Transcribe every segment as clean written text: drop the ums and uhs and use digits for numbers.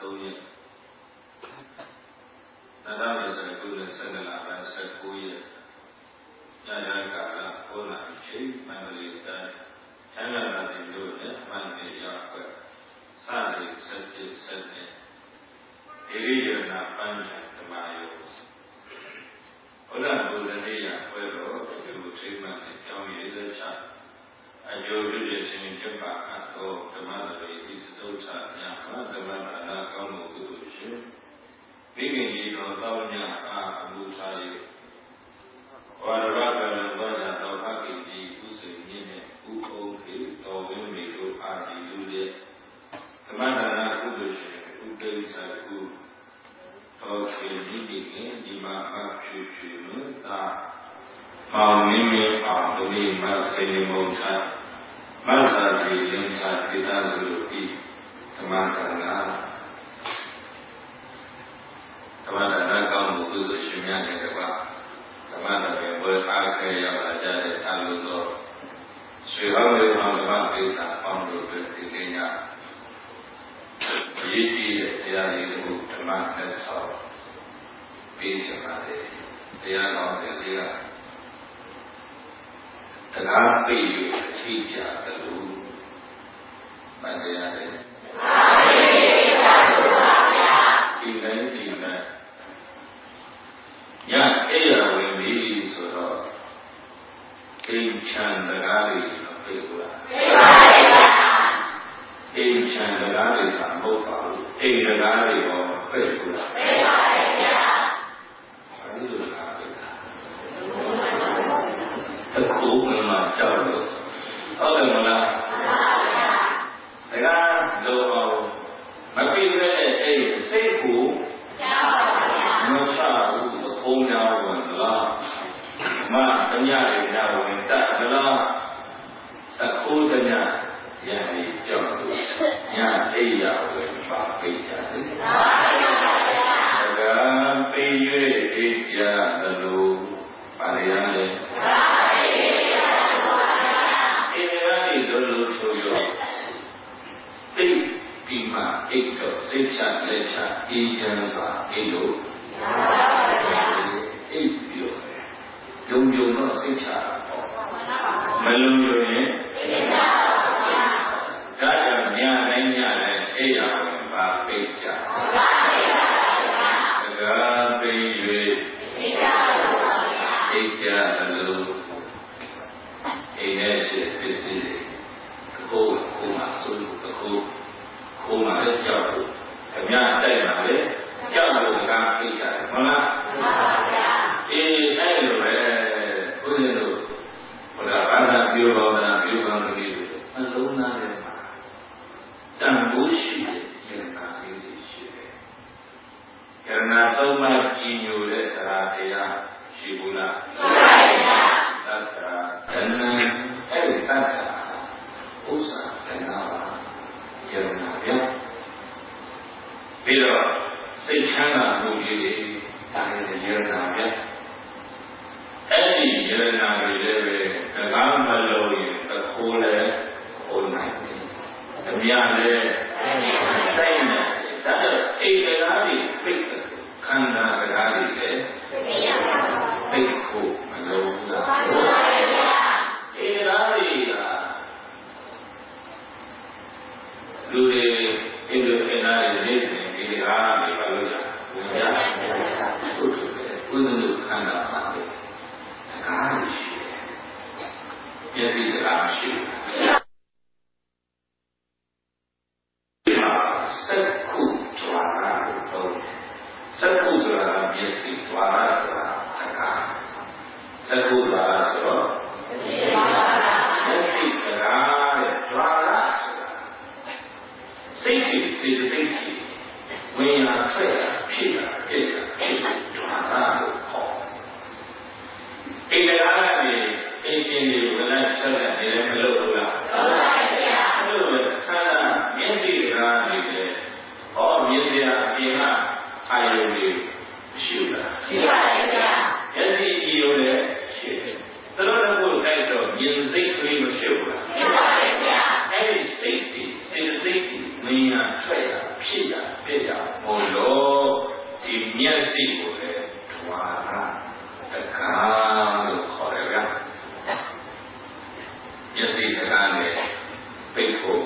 3ရက်2019ခုနှစ်17လပိုင်း19ရက်ညရကာလ9နာရီချိန်မန္တလေးတိုင်းချမ်းသာပြည်တို့နဲ့မန္တလေးရောက်ွယ်စသည်17ဆက်နဲ့ဧရိယနာပန်းချဓမ္မယောဘုရားဘုရားနေ့ရပွဲတော်ဒီထိမှန်တဲ့ကြောင်းရည်သက်ချအကျိုးပြုခြင်းချင်းကျပါအပ်သောဓမ္မတော်ဤစတုထများမှာဓမ္မဒါနကောင်းမှုကုသိုလ်ရှင်မိခင်ကြီးတော်သောညအားအမှုထား၍ဝါရဝကလည်းသောကြတော်ဖခင်ကြီးဥစိန်ကြီးနဲ့ဥပုံခေတော်ဝင်းမီတို့အားဒီလူတဲ့ဓမ္မဒါနကုသိုလ်ရှင်ဥပိ္ပခကုတော်ခေမိခင်ဒီမှာအဖြူဖြူနဲ့သာမောင်မင်းမင်းအောင်ဒီနေ့မဆေမုံချမသာတိလင်းချတိတသုဤဓမ္မဒါနဓမ္မဒါနကောင်းမှုကုသိုလ်ရှင်များနဲ့တပါဓမ္မဒါနဘယ်အားခဲရပါကြတဲ့သာလို့သောဆွေဟောင်းတွေမှာဓမ္မပိဿာပေါင်းလို့ဒီကိညာရည်ကြည်တဲ့တရားရည်ကိုဓမ္မနဲ့ဆောက်ပြီးချင်ပါတယ်တရားတော်စဉ်လေးကတရားသိရသိကြတယ်လို့မှန်တရားတယ်ဒီတိုင်းဒီတိုင်းညအဲ့ရဝင်ပြီဆိုတော့အိမ်ချမ်းတရားတွေပြေဘူးလားပြေပါပါအိမ်ချမ်းတရားတွေကမဟုတ်ပါဘူးအိမ်တရားတွေရောပြေဘူးလားပြေပါပါအဲဒီလိုလားအခုမှကြောက်လို့ဟုတ်တယ်မလားဒါကတော့မပြေတဲ့အဲ့စိတ်ကိုကြောက်ပါဗျာမချဘူးဘုံများဝင်လားမတညရေများဝင်တတ်လားအခုတညရန်ဒီကြောက်လို့ညအိယာဝင်ပါပိတ်ချတယ်ဒါကပြေး၍အေးကြတယ်လို့ပါရရလေဒီမှာအိတ်တော့စိတ်ချလက်ချအေးချမ်းစွာအိတ်လို့အိတ်ပြောတယ်ယုံယုံတော့စိတ်ချတာပေါ့မလုံယုံရင်စိတ်ချပါဘူးဒါကြောင့်ညတိုင်းညတိုင်းအိယာဝင်ပါပိတ်ချပါဘူးဒါကပိတ်၍စိတ်ချပါဘူးစိတ်ချလို့အိမ်နဲ့ဖြစ်ပစ္စည်းကိုမှဆိုလို့ကိုမှလည်းကြောက်လို့အများတိုက်ပါလေကြောက်လို့ကသိချတယ်ဟုတ်လားမှန်ပါဗျာအေးအဲ့လိုပဲဘုရားတို့ဘုရားဘာသာပြောပါမလားပြောပါမလို့အလုံးသားနဲ့မှာတန်ဖိုးရှိတဲ့ယန္တာလေးတွေရှိတယ်ယန္တာသုံးပါးကြီးညိုတဲ့တရားရှိဘူးလားရှိပါဗျာသတ္တရာတဏ္ဍအဲ့ဒီသတ္တရာဥစ္စာတဏ္ဍပါယန္တာဗျာပြီးတော့စိတ်ချမ်းသာမှုကြီးတွေဒါလည်းယန္တာဗျာအဲ့ဒီယန္တာတွေလည်းပဲတကားမလို့ရင်တခိုးလည်းခိုးနိုင်တယ်အများလည်းစိတ်နဲ့ဒါတော့အိမ်တရားတွေပိတ်ခန္ဓာတရားတွေလည်းပိတ်ဖို့မလိုဘူးလားအိမ်တရားတွေကလူတွေအိမ်တွေအိမ်သားတွေနေတယ်ဒီတရားတွေဘာလို့လဲဝင်ရဟုတ်တယ်ဘုရားတို့ခန္ဓာမှာတရားရှိတယ်ယတိတရားရှိစက္ခုဒွါရတော့စက္ခုဆိုတာမျက်စိဒွါရဆိုတာတရားစက္ခုဒွါရဆိုတော့မျက်စိတရားတဲ့ဒွါရစိတ်တွေစေတသိက်တွေဝင်ရထွက်ရဖြစ်ရဖြစ်ရဖြစ်ဒွါရလို့ခေါ်အိမ်တရားကနေအင်းရှင်တွေဝလတ်ဆက်တဲ့နေလည်းမလုပ်ဘူးလားဟုတ်ပါဗျာအဲ့လိုပဲခန္ဓာမျက်စိတရားတွေလည်းဟောမျက်စိအပြင်ကအာယုန်တွေရှိလားရှိပါဗျာမျက်စိအယုန်လည်းရှိတယ်သတော်တော်ကိုတိုက်တော့မြင်စိတ်ကလေးမရှိဘူးလားရှိပါဗျာအဲ့ဒီစိတ်တွေစေတသိက်တွေဝင်ရထွက်ရဖြစ်ရပြည့်ရစီကိုလည်းထွာတကားလို့ခေါ်တယ်ဗျာမျက်စိတကားနဲ့ပိတ်ဖို့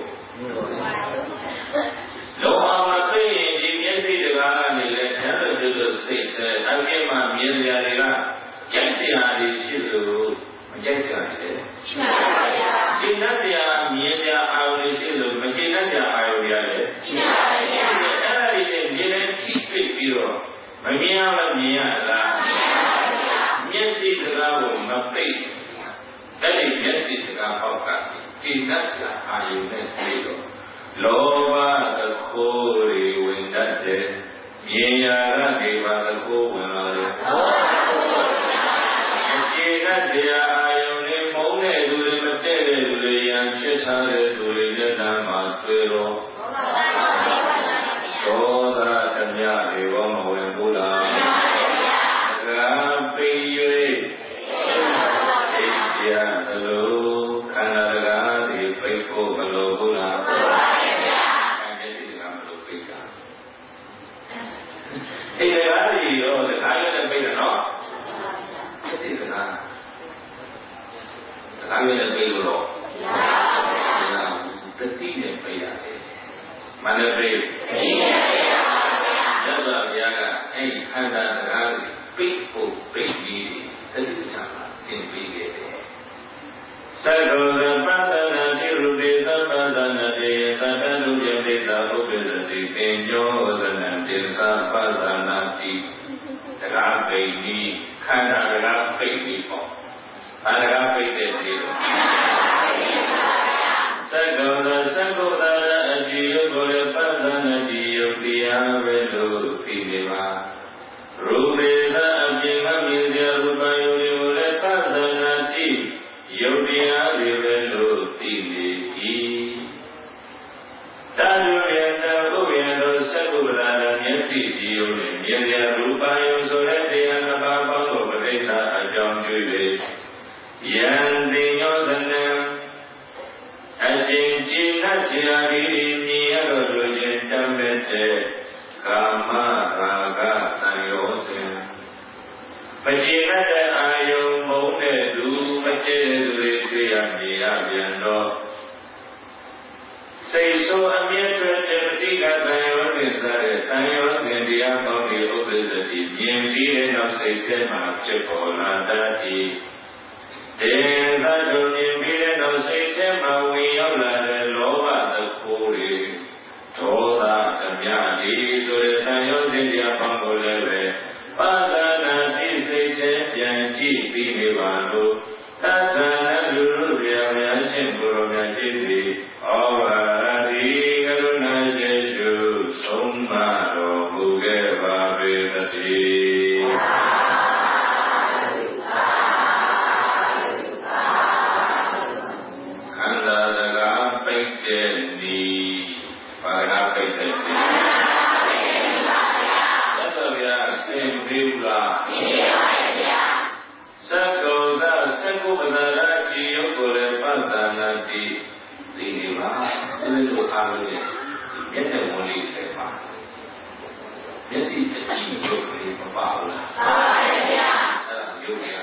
လောအောင်မသိရင်ဒီမျက်စိတကားကနေလည်းဆန်းလို့စိတ်ဆဲအပြည့်မှမြင်ရတွေကကြိုက်စရာတွေဖြစ်လို့မကြိုက်စရာတွေရှိပါဗျာဒီနတ်တရားမြင်ကြအာရုံရှိလို့မကျေနပ်ကြအာရုံရတယ်ရှိပါဗျာအဲ့ဒါတွေနဲ့မြင်တဲ့ထိပိတ်ပြီးတော့မမြင်ရမမြင်ရလားမြင်ပါဗျာမျက်စိစကားကိုမပိတ်အဲ့ဒီမျက်စိစကားဟောက်ကဒီနတ်စာအာရုံနဲ့ပြီးတော့လောဘသခိုးတွေဝင်တတ်တယ်မြင်ရကနေပါသခိုးဝင်လာတယ်ကျေနပ်တရားအာရုံနဲ့မုန်းတဲ့သူတွေမတည့်တဲ့သူတွေရန်ချစ်ထားတဲ့သူတွေလက်တမ်းမှာဆွေတော့သောတာဓမြတွေဘောမဝင်ဘူးလားသာပိယွေသိရသလိုခန္ဓာတရားတွေပိတ်ဖို့မလိုဘူးလားအဲ့ဒီကမလိုပိတ်တာအဲ့ဒီတရားတွေရောတရားရတဲ့ပိတ်တယ်နော်ဒီကနာတရားရတဲ့ပိတ်လို့တတိနဲ့ပိတ်ရတယ်မနပိတ်ရသော်ဘုရားကအဲ့ဒီခန္ဓာတရားတွေပိတ်ဖို့ပိတ်ပြီးတတိချာသင်ပေးခဲ့တယ်သတ္တောသပတ္တနာတိရူပိသဗ္ဗတနာတေသတ္တနုယတိသာဥပ္ပဇတိပင်ညောဇနံတိသပတ္တနာတိတရားပိတ်ပြီးခန္ဓာတရားပိတ်ပြီးပေါ့ခန္ဓာတရားပိတ်တဲ့ဒီလိုသတ္တောသသက္ကုတ္တရအကြည်ယုတ်ကိုလည်းပတ္တနာတိယုတ်တရားပဲလို့ပြီးနေပါရူပေသအပြင်ကမြင်ရရူပယုတ်ကိုလည်းပတ္တနာတိယုတ်တရားတွေပဲလို့သိနေပြီတတုယတပုယတို့သက္ကုတ္တရမျက်စိကြည်ယုတ်နဲ့မြင်ရရူပယုတ်ဆိုတဲ့တရားနှစ်ပါးပေါင်းလို့ပဋိစ္စအကြောင်းကျွေးလေယံတိညောသနံအရှင်ကြည်နတ်စီရာဒီမြင်ရတော့လို့ခြင်းတမ်းမဲ့တဲ့ကာမရာဂတန်ရောစဉ်မကြည်တဲ့အာယုံမုန်းတဲ့သူမကျဲတဲ့သူတွေတွေ့ရမြင်ရပြန်တော့စိတ်ဆိုးအမြဲတည်းတဲ့ပဋိက္ခတန်ရောသင်စားတဲ့တန်ရောသင်တရားပေါင်းဒီဥပ္ပဇ္ဇတိမြင်ပြီးတဲ့နောက်စိတ်ထဲမှာဖြစ်ပေါ်လာတတ်သည်ဒေသတို့မြင်ပြီးတဲ့နောက်စိတ်ထဲမှာဝင်ရောက်လာတဲ့လောဘသခိုးတွေဒေါသဓမြတွေဆိုတဲ့တန်ရောသင်တရားပေါင်းကိုလည်းပဲပါဒနာသိစိတ်ထဲပြန်ကြည့်ပြီးနေပါလို့သတ္တနာလူလူပြာပြာရှင်ကိုယ်တော်များကြည့်ပြီးဩဘာတိကရုဏာကျေကျုဆုံးမတော်မူခဲ့ပါပေသတည်းခန္ဓာစကားပိတ်တဲ့နီးပါရပိတ်တဲ့နီးသတ္တဗျာသင်ပြီးလားသိပါရဲ့ဗျာသက္ကုသသက္ကုပ္ပတရတိယုတ်ကိုလည်းပတ္တနာတိသိနေပါဒီလိုအားလို့မျက်နှာဝင်လေးတွေပါမျက်စိတတိယုတ်လေးမပါဘူးလားပါပါရဲ့ဗျာအဲ့ဒါယုတ်ရ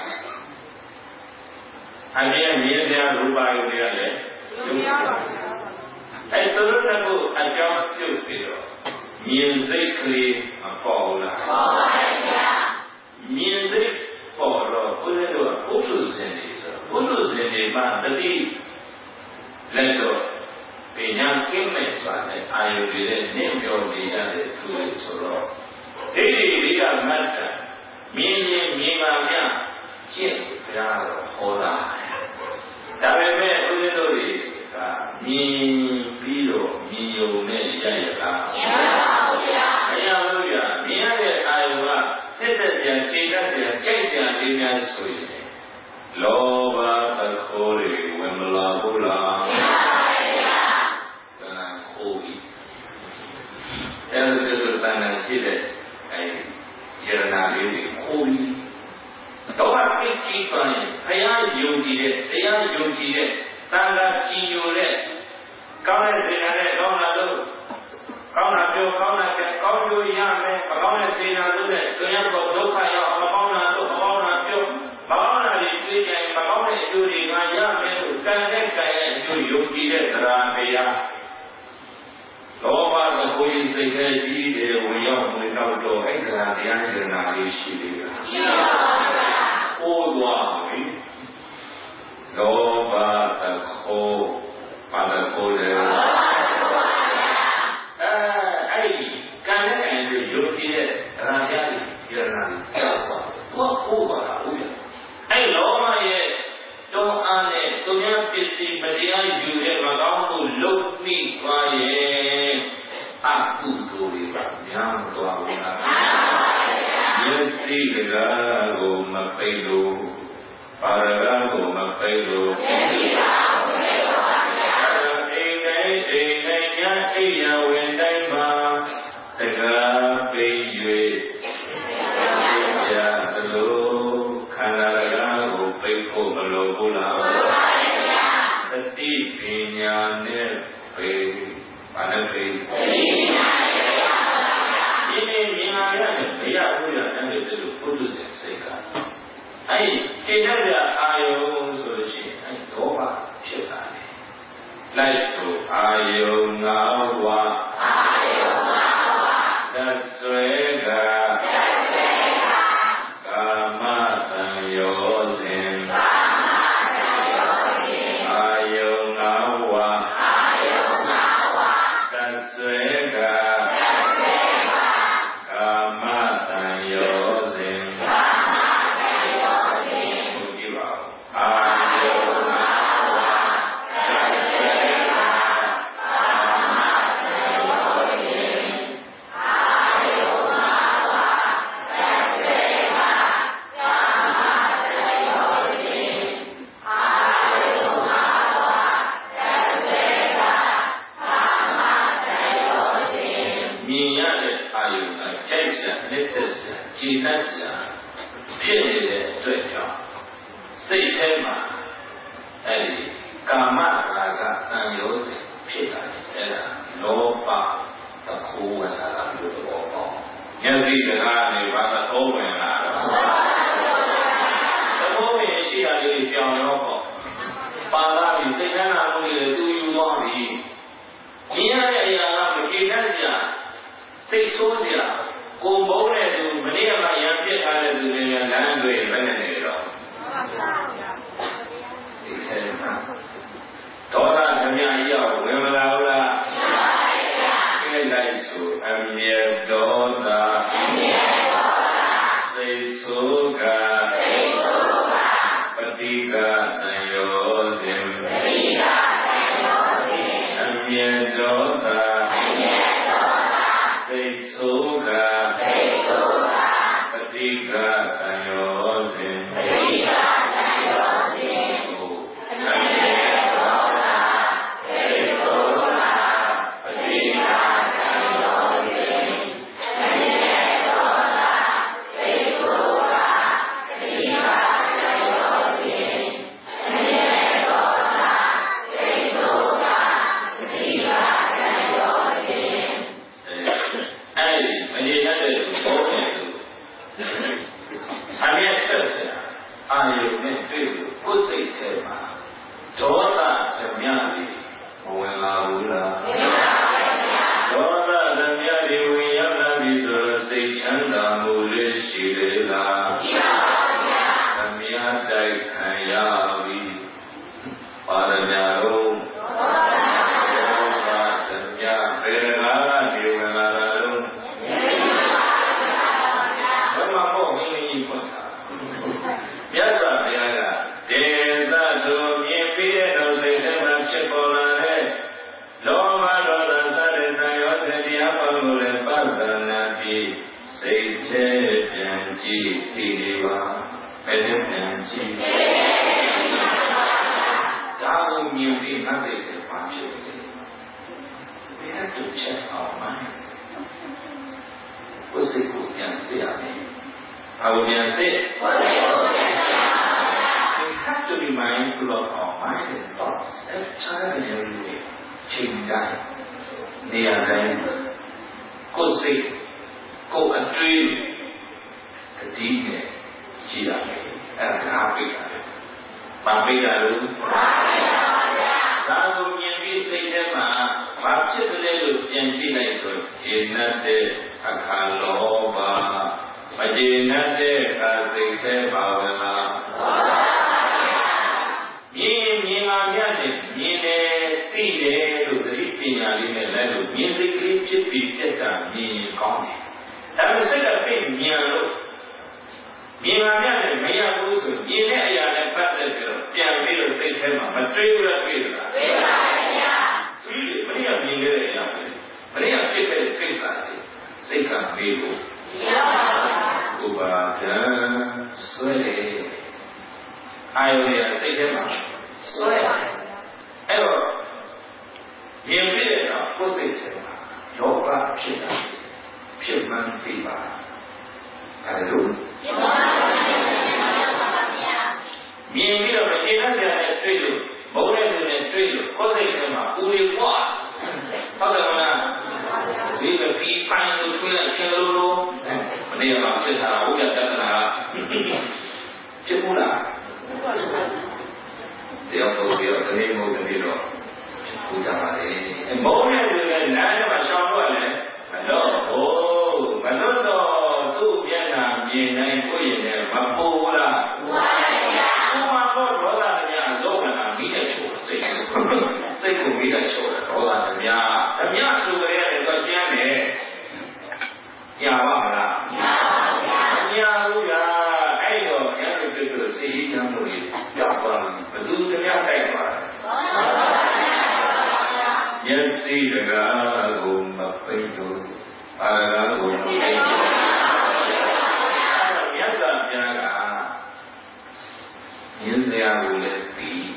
အမြဲမြင်တဲ့ရူပယုတ်တွေလည်းယုတ်ရပါအဲ့ဒါတို့ကအကြောင်းပြုပြီးတော့မြင်စိတ်ကလေးမပေါ်လားပေါ်ပါရဲ့ဗျာမြင်စိတ်ပေါ်တော့ဘုရားတို့ကဘုလူစင်တွေဆိုဘုလူစင်တွေမှာတတိလက်တော့ပညာကင်းမဲ့သွားတဲ့အာယုတွေနဲ့နင့်ပြောနေရတဲ့သူတွေဆိုတော့ဒီကမတ်တာမြင်ရင်မြင်ပါမြရှင်းကြတော့ဟောတာဒါပေမဲ့ဘုရားတို့တွေကမြင်ပြီးတော့မြင်ယုံနဲ့ရရတာမြင်ပါဘူးဗျာမရဘူးဗျာမြင်ရတဲ့အာယုကတက်တဲ့ပြန်ခြေတတ်ပြန်ကြိုက်ကြလေးများဆိုရင်လောဘသခိုးတွေဝင်မလာဘူးလားမှန်ပါဗျာတဏှာခိုးပြီးအဲဒီလိုတဏှာရှိတဲ့ယရနာလေးတွေခိုးပြီးတော့ပိတ်ကြည့်ပါရင်ဘုရားယုံကြည်တဲ့တရားယုံကြည်တဲ့တန်ခါကြည်ညိုတဲ့ကောင်းတဲ့သင်္ကန်းနဲ့ကောင်းလာလို့ကောင်းတာပြောကောင်းတာကကောင်းကျိုးရမယ်မကောင်းတဲ့စေနာလို့နဲ့တွင်ရတော့ဒုက္ခရောက်မကောင်းတာတော့မကောင်းတာပြောမကောင်းတာတွေတွေ့ကြရင်မကောင်းတဲ့အကျိုးတွေကရမယ်လို့ကံနဲ့ကံရဲ့အကျိုးယုံကြည်တဲ့တရားတရားလောဘသဘောကြီးစိတ်ထဲကြီးတယ်ဝင်ရောက်ဝင်တော့အဲ့ဒါတရားဉာဏ်နာလေးရှိသေးတာရှိပါဘူးဗျာဟောသွားပြီလောဘသဘောပါဒကိုလေအဲ့ဒီကံနဲ့ကံကိုယုံကြည်တဲ့တရားတရားဉာဏ်နာလေးကြောက်ပါတော့ဟောပါလားဦးအဲ့လောဘရဲ့တွန်းအားနဲ့သူများပစ္စည်းမတရားယူတဲ့မကောင်းမှုလုပ်မိသွားရဲ့အကုသိုလ်တွေကများသွားဘူးလားယသိကကိုမပိတ်လို့ပါရဂကိုမပိတ်လို့ယသိပါဘုရားပါဗျာအိမ်နဲ့ညာအိယာဝင်တိုင်းမှာတကားပိတ်၍ရာသလိုခန္ဓာရကိုပိတ်ဖို့မလိုဘူးလားသတိပညာနဲ့ပိတ်ဘာနဲ့ပိတ်သတိပညာနဲ့ရပါဗျာဒီနေ့မြင်လာရတဲ့ဘုရားဘုရားတန်တဲ့လူပုထုဇဉ်စိတ်ကအဲ့ဒီတည်းရအာယုံဆိုလို့ရှိရင်အဲ့ဒေါဘဖြစ်တာလေလိုက်ဆိုအာယုံငါးဝါအာယုံငါးဝါသဆွဲကကာမတန်ယောဇဉ်ကာမတန်ယောဇဉ်အာယုံငါးဝါအာယုံငါးဝါသဆွဲကကာမတန်ယောဇဉ်ကာမတန်ယောဇဉ်ဘုရားပါအာယုံငါးဝါသဆွဲကကာမတန်ယောဇဉ်အာယုံငါးဝါသဆွဲကကာမတန်ယောဇဉ်အာယုံငါးဝါသဆွဲကကာမတန်ယောဇဉ်မြင်ရတဲ့အာယုံကကြိုက်စရာနှစ်သက်စရာကြည်နပ်စရာဖြစ်နေတဲ့အတွက်ကြောင့်စိတ်ထဲမှာအဲဒီကာမရာဂတန်ယောဇဉ်ဖြစ်လာတယ်အဲဒါလောဘသခိုးဝင်လာတာလို့ပြောပေါ့ဉာဏ်သိက္ခာနေပါသခိုးဝင်လာတော့သခိုးဝင်ရှိရလေးပြောင်းရောပေါ့ပါလာပြီစိတ်ထဲနာမှုတွေသူယူသွားပြီမြင်ရတဲ့အရာကမကြည်နပ်စရာစိတ်ဆိုးစရာကိုယ်ဘုံတဲ့သူမနေ့ကမှရံပြစ်ထားတဲ့သူတွေကလမ်းတွေဘယ်နဲ့နေတော့ဒီထဲမှာဒေါသဓမြကြီးရောက်ဝင်မလာဘူးလားမှန်ပါဗျာဒီလိုက်ဆိုအမြဲဒေါသအမြဲဒေါသစိတ်ဆိုးကစိတ်ဆိုးကပฏิကတန်ယောဇဉ်ပฏิကတန်ယောဇဉ်အမြဲဒေါသအမြဲဒေါသစိတ်ဆိုးကစိတ်ဆိုးကပฏิကတန်ယောဇဉ်ပฏิကတန်ယောဇဉ်အမြဲဒေါသစိတ်ဆိုးကပฏิကတန်ယောဇဉ်အမြဲဒေါသစိတ်ဆိုးကပฏิကတန်ယောဇဉ်အမြဲဒေါသစိတ်ဆိုးကပฏิကတန်ယောဇဉ်အဲ့ဒီမရေရတဲ့သူပေါ်နေသူအမြဲဆက်စရာအာယုနဲ့တွေ့လို့ကိုယ်စိတ်ထဲမှာဒေါသဓမြတွေဝင်လာဘူးလားဝင်လာပါဗျာဒေါသဓမြတွေဝင်ရောက်လာပြီဆိုတော့စိတ်ချမ်းသာမှုလေးရှိလေလားရှိပါဗျာဓမြတိုက်ခံရပြီပါရမီတော်ဒေါသဓမြဘယ်လာဒီဝင်လာတာလို့ဘယ်မှာပေါ့မင်းကြီးပေါ့မြတ်စွာဘုရားကဒေသတို့မြင်ပြီးတဲ့တော့စိတ်ထဲမှာဖြစ်ပေါ်လာတဲ့လောဘဒေါသစတဲ့တန်ရောတရားပေါ်လို့လည်းပသနာပြီးစိတ်ထဲပြန်ကြည့်ပြီးပါဘယ်နဲ့ပြန်ကြည့်ဒါကိုမြင်ပြီးငါစိတ်ထဲမှာဖြစ်နေတယ် We have to check our minds ကိုယ်စိတ်ကိုပြန်ကြည့်ရမယ်ဘာကိုပြန်ကြည့်ကိုယ်စိတ်ကိုပြန်ကြည့်ရမယ်We have to be mindful of our mind and thoughts every time and every day ချိန်တိုင်းနေရာတိုင်းကိုယ်စိတ်ကိုယ်အတွေ့အတိနဲ့ကြည့်ရမယ်အဲ့ဒါငါပိတ်တာလေဘာပိတ်တာလို့ဒါကိုမြင်ပြီးစိတ်ထဲမှာဘာဖြစ်လဲလို့ပြန်ကြည့်လိုက်ဆိုခြေနဲ့တဲ့အခါလောဘမကျေနပ်တဲ့အခါစိတ်ထဲပါဝင်လာမြင်လာမြတ်နဲ့မြင်တယ်သိတယ်လို့သတိပညာလေးနဲ့လည်းလို့မြင်စိတ်ကလေးဖြစ်ပြီးပြတ်တာမြင်ကောင်းတယ်။ဒါပေမဲ့စိတ်ကပြည့်မြင်လို့မြင်လာမြတ်နဲ့မရဘူးဆိုမြင်တဲ့အရာနဲ့ပတ်သက်ပြီးတော့ပြန်ပြီးတော့စိတ်ထဲမှာမတွေးဘူးလားတွေးလားတွေးပါဗျာ။ဒီမင်းကမြင်ခဲ့တဲ့အရာပဲ။မင်းကဖြစ်တဲ့ကိစ္စတွေစိတ်ကမေးလို့မရပါဘူး။ဥပါဒံဆွဲတယ်အာယုရစိတ်ထဲမှာဆွဲတယ်အဲ့တော့မြင်ပြီးတော့ကိုယ်စိတ်ထဲမှာယောဂဖြစ်တာဖြစ်မှန်းသိပါအဲ့လိုမြင်ပြီးတော့မကျေနပ်ကြတဲ့တွေ့လို့ဘုံနဲ့နဲ့တွေ့လို့ကိုယ်စိတ်ထဲမှာဦးလေးပွားဟုတ်တယ်မလားဒီကပြီးပိုင်းလို့တွေ့လိုက်ချင်လို့မနေ့ကဖြစ်တာဥပဒတ္တနာဖြစ်ဘူးလားတရားတော်ပြီးတော့တနေ့မို့တနေ့တော့ပူကြပါလေမုန်းတဲ့လူလည်းနားထဲမှာရှောင်တော့လည်းမလို့တော့သူ့မျက်နှာမြင်နိုင်ကိုရင်လည်းမပူလားပူပါဗျာပူမှာတော့ဒေါသတရားလုံးဝမိတဲ့ချိုးစိတ်ကိုမိတဲ့ချိုးတယ်ဒေါသတရားဆိုကြရတယ်တော့ကျမ်းတယ်ညာပါမလားညာပါဗျာညာဘူးဗျာအဲ့တော့ညာတို့ပြည့်စိတ်ချမ်းလို့ရောက်သွားပြီဘယ်သူတရားတိုက်သွားယသိတကားကိုမပိတ်လို့အာရကကိုမပိတ်လို့မြတ်စွာဘုရားကမြင်စရာကိုလည်းပြီး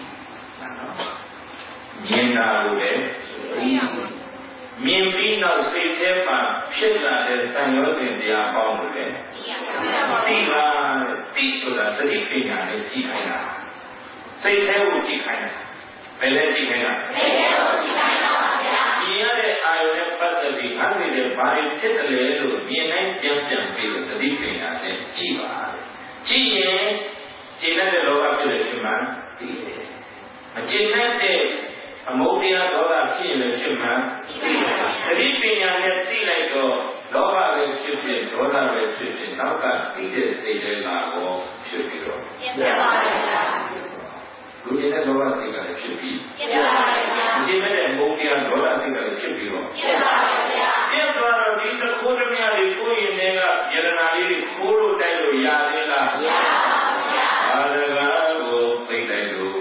မြင်တာကိုလည်းပြီးမြင်ပြီးတော့စိတ်ထဲမှာဖြစ်လာတဲ့သံယောဇဉ်တရားပေါင်းလို့လည်းသိပါသိဆိုတာသတိပညာနဲ့ကြည့်ခိုင်းတာစိတ်ထဲကိုကြည့်ခိုင်းတာဘယ်လဲကြည့်ခိုင်းတာစိတ်ထဲကိုကြည့်ခိုင်းတာပါဗျာမြင်ရတဲ့အာယုနဲ့ပတ်သက်ပြီးအဲ့ဒီလေဘာတွေဖြစ်တယ်လဲလို့မြင်နိုင်ပြန်ပြီးတော့သတိပညာနဲ့ကြည့်ပါကြည့်ရင်ကျင့်တဲ့လောကဖြစ်တဲ့ဖြစ်မှန်သိတယ်မကျင့်တဲ့အမုန်းတရားဒေါသဖြစ်ရင်လည်းဖြစ်မှန်သိတယ်သတိပညာနဲ့သိလိုက်တော့လောဘပဲဖြစ်ဖြစ်ဒေါသပဲဖြစ်ဖြစ်နောက်ကသိတဲ့စိတ်တွေကရောဖြစ်ပြီးတော့ပြတ်ပါပါဗျာလူကျင်တဲ့ဒေါသစိတ်ကလည်းဖြစ်ပြီးပြတ်ပါပါဗျာကျင်တဲ့အမုန်းတရားဒေါသစိတ်ကလည်းဖြစ်ပြီးတော့ပြတ်ပါပါဗျာပြတ်သွားတော့ဒီသခိုးဓမြတွေကိုရင်တွေကယတနာလေးတွေခိုးလို့တိုက်လို့ရသေးလားမရပါဘူးဗျာအာရကကိုသိလိုက်လို့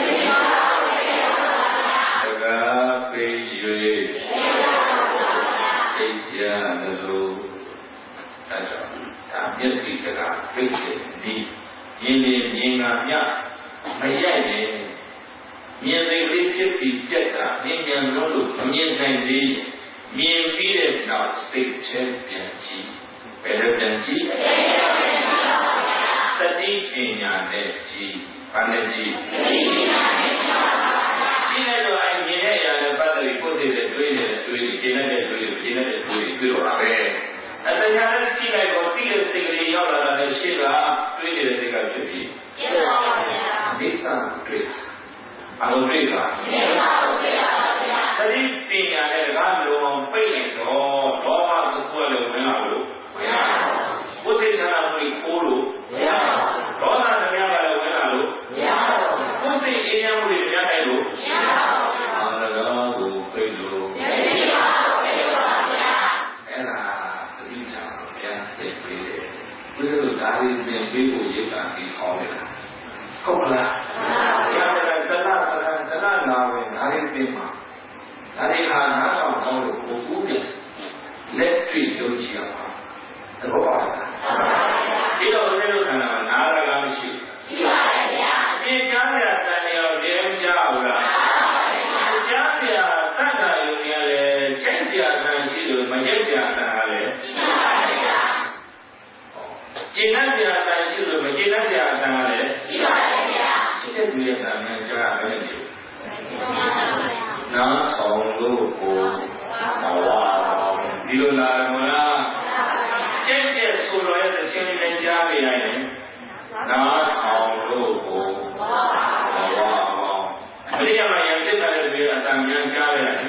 ပိတ်၍သိကြလို့အဲ့တော့ဒါမျက်စိကပိတ်တယ်ဒီမြင်တာမြမရိုက်ရင်မြင်သိလေးဖြစ်ပြီးပြက်တာဉာဏ်လို့မမြင်နိုင်သေးမြင်ပြီးတဲ့နောက်စိတ်ချင်းပြန်ကြည့်ဘယ်လိုပြန်ကြည့်သတိပညာနဲ့ကြည့်ဘာနဲ့ကြည့်သတိပညာနဲ့ကြည့်လိုက်တော့အဲ့မြင်တဲ့အရာနဲ့ပတ်သက်ပြီးကိုယ်သိတဲ့တွေးနေတဲ့တွေးကျင်တဲ့တွေးကျင်တဲ့တွေးပြီးတော့ပါပဲအတရားနဲ့ကြည့်လိုက်တော့သိတဲ့စိတ်ကလေးရောက်လာတဲ့ရှေ့ကတွေးနေတဲ့စိတ်ကဖြစ်ပြီးပြတ်ပါပါဗျာဒီစားတွေးအလုံးတွေးတာပြတ်ပါဘူးဗျာသတိပညာနဲ့ကလုံးပိတ်နေတော့ဒေါသကိုဆွဲလို့မရဘူးမရဘူးကိုယ်စိတ်ဆန္ဒကိုခိုးလို့မရဘူးဒေါသတရားကလည်းဝင်လာလို့မရဘူးကိုယ်စိတ်အေးချမ်းမှုတွေတရားတိုက်လို့မရဘူးအာရကကိုပိတ်လို့မရဘူးအဲ့ဒါသတိထားပြန်သိပြီးတယ်ဘုရားတို့ဒါလေးပြန်ပြီးဖို့ရိပ်တာပြီးခေါင်းနေတာဟုတ်လားဘုရားကတဏနာဝင်ဒါလေးပြင်မှာဒါလေးဟာနားဆောင်ကောင်းလို့ကိုကူးတယ်လက်တွေ့လုပ်ကြည့်ရပါသဘောပေါက်လားဒီတော့ဘယ်လိုခန္ဓာမှာနားရကမရှိရှိပါရဲ့ဗျာဒီကြားရတန်ရောကျဲကြားဘူးလားကြားရတန်တာယူနေရလေချိန်ကြတန်ရှိလို့မကျက်ကြတန်ဟာလေရှိပါရဲ့ဗျာကျင့်တတ်ကြတန်ရှိလို့မကျင့်တတ်ကြတန်ဟာလေရှိပါရဲ့ဗျာရှိတဲ့သူရဲ့တန်များကြားရမယ်နားဆောင်လို့ကိုဘဝဒီလိုလာမကြားနေရတယ်နားထောင်လို့ကိုဘဝပေါင်းအရိယာမယံစိတ်ထားတဲ့ပြီးအတန်များကြားရတယ်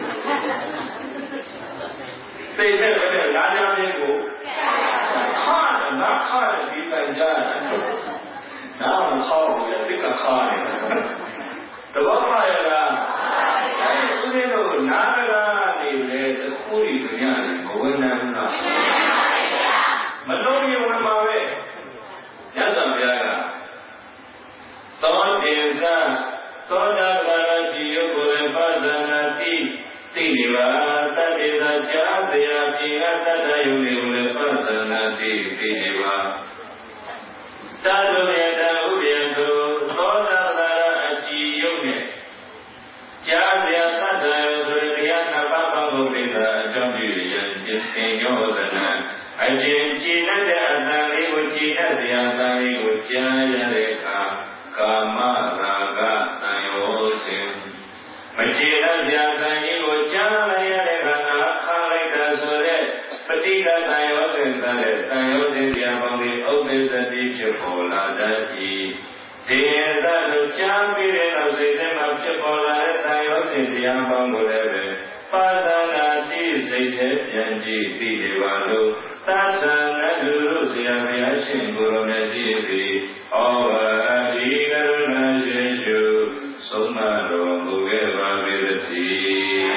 သိတဲ့ပဲလာကြတဲ့ကိုခါနာခါဒီပန်ကြားနားမခေါ်ဘူးစိတ်ကခါနေတဘောပါရလားအဲဒီဦးဇင်းတို့နားကနေလေခုရီကြရတယ်မဝင်နိုင်ဘူးလားမလုံးရဝင်ပါပဲညတ်တော်ဘုရားကသောတေဇာသောတာပန်တိယကိုယ်ပဒနာတိသိနေပါတတေဇာကြာတရားပြေကတတ္တယုန်ကိုယ်ပဒနာတိသိနေပါသာဓုယတဥပ္ပယတုသောတာပန်အကြည်ယုတ်နဲ့ကြာတရားတတ္တယုန်ဆိုတရားနှစ်ပါးပေါင်းကိုပြတာအကြောင်းပြုရန်သင်ညောသနာအရှင်ကြည်တဲ့အတန်လေးကိုကြည်တဲ့တရားအတန်လေးကိုကြားရတဲ့အခါကာမရာဂတန်ရောစဉ်မကြည်တဲ့တရားအတန်လေးကိုကြားလိုက်ရတဲ့အခါနာခါလိုက်တာဆိုတဲ့ပဋိဒတန်ရောစဉ်တဲ့တန်ရောစဉ်တရားပေါင်းလေးဥပ္ပစ္စတိဖြစ်ပေါ်လာတတ်၏ဒီသတို့ကြားပြီးတဲ့နောက်စိတ်ထဲမှာဖြစ်ပေါ်လာတဲ့တန်ရောစဉ်တရားပေါင်းကိုလည်းပဲပါဒနာတိစိတ်ထဲပြန်ကြည့်ပြီးဒီပါလို့သာသနာ့လူတို့ဆရာမယားရှင်ကိုယ်တော်မြတ်ကြီးသည်ဩဝါဒီကရုဏာရှင်ရှုဆုံးမတော်မူခဲ့ပါပေသတည်း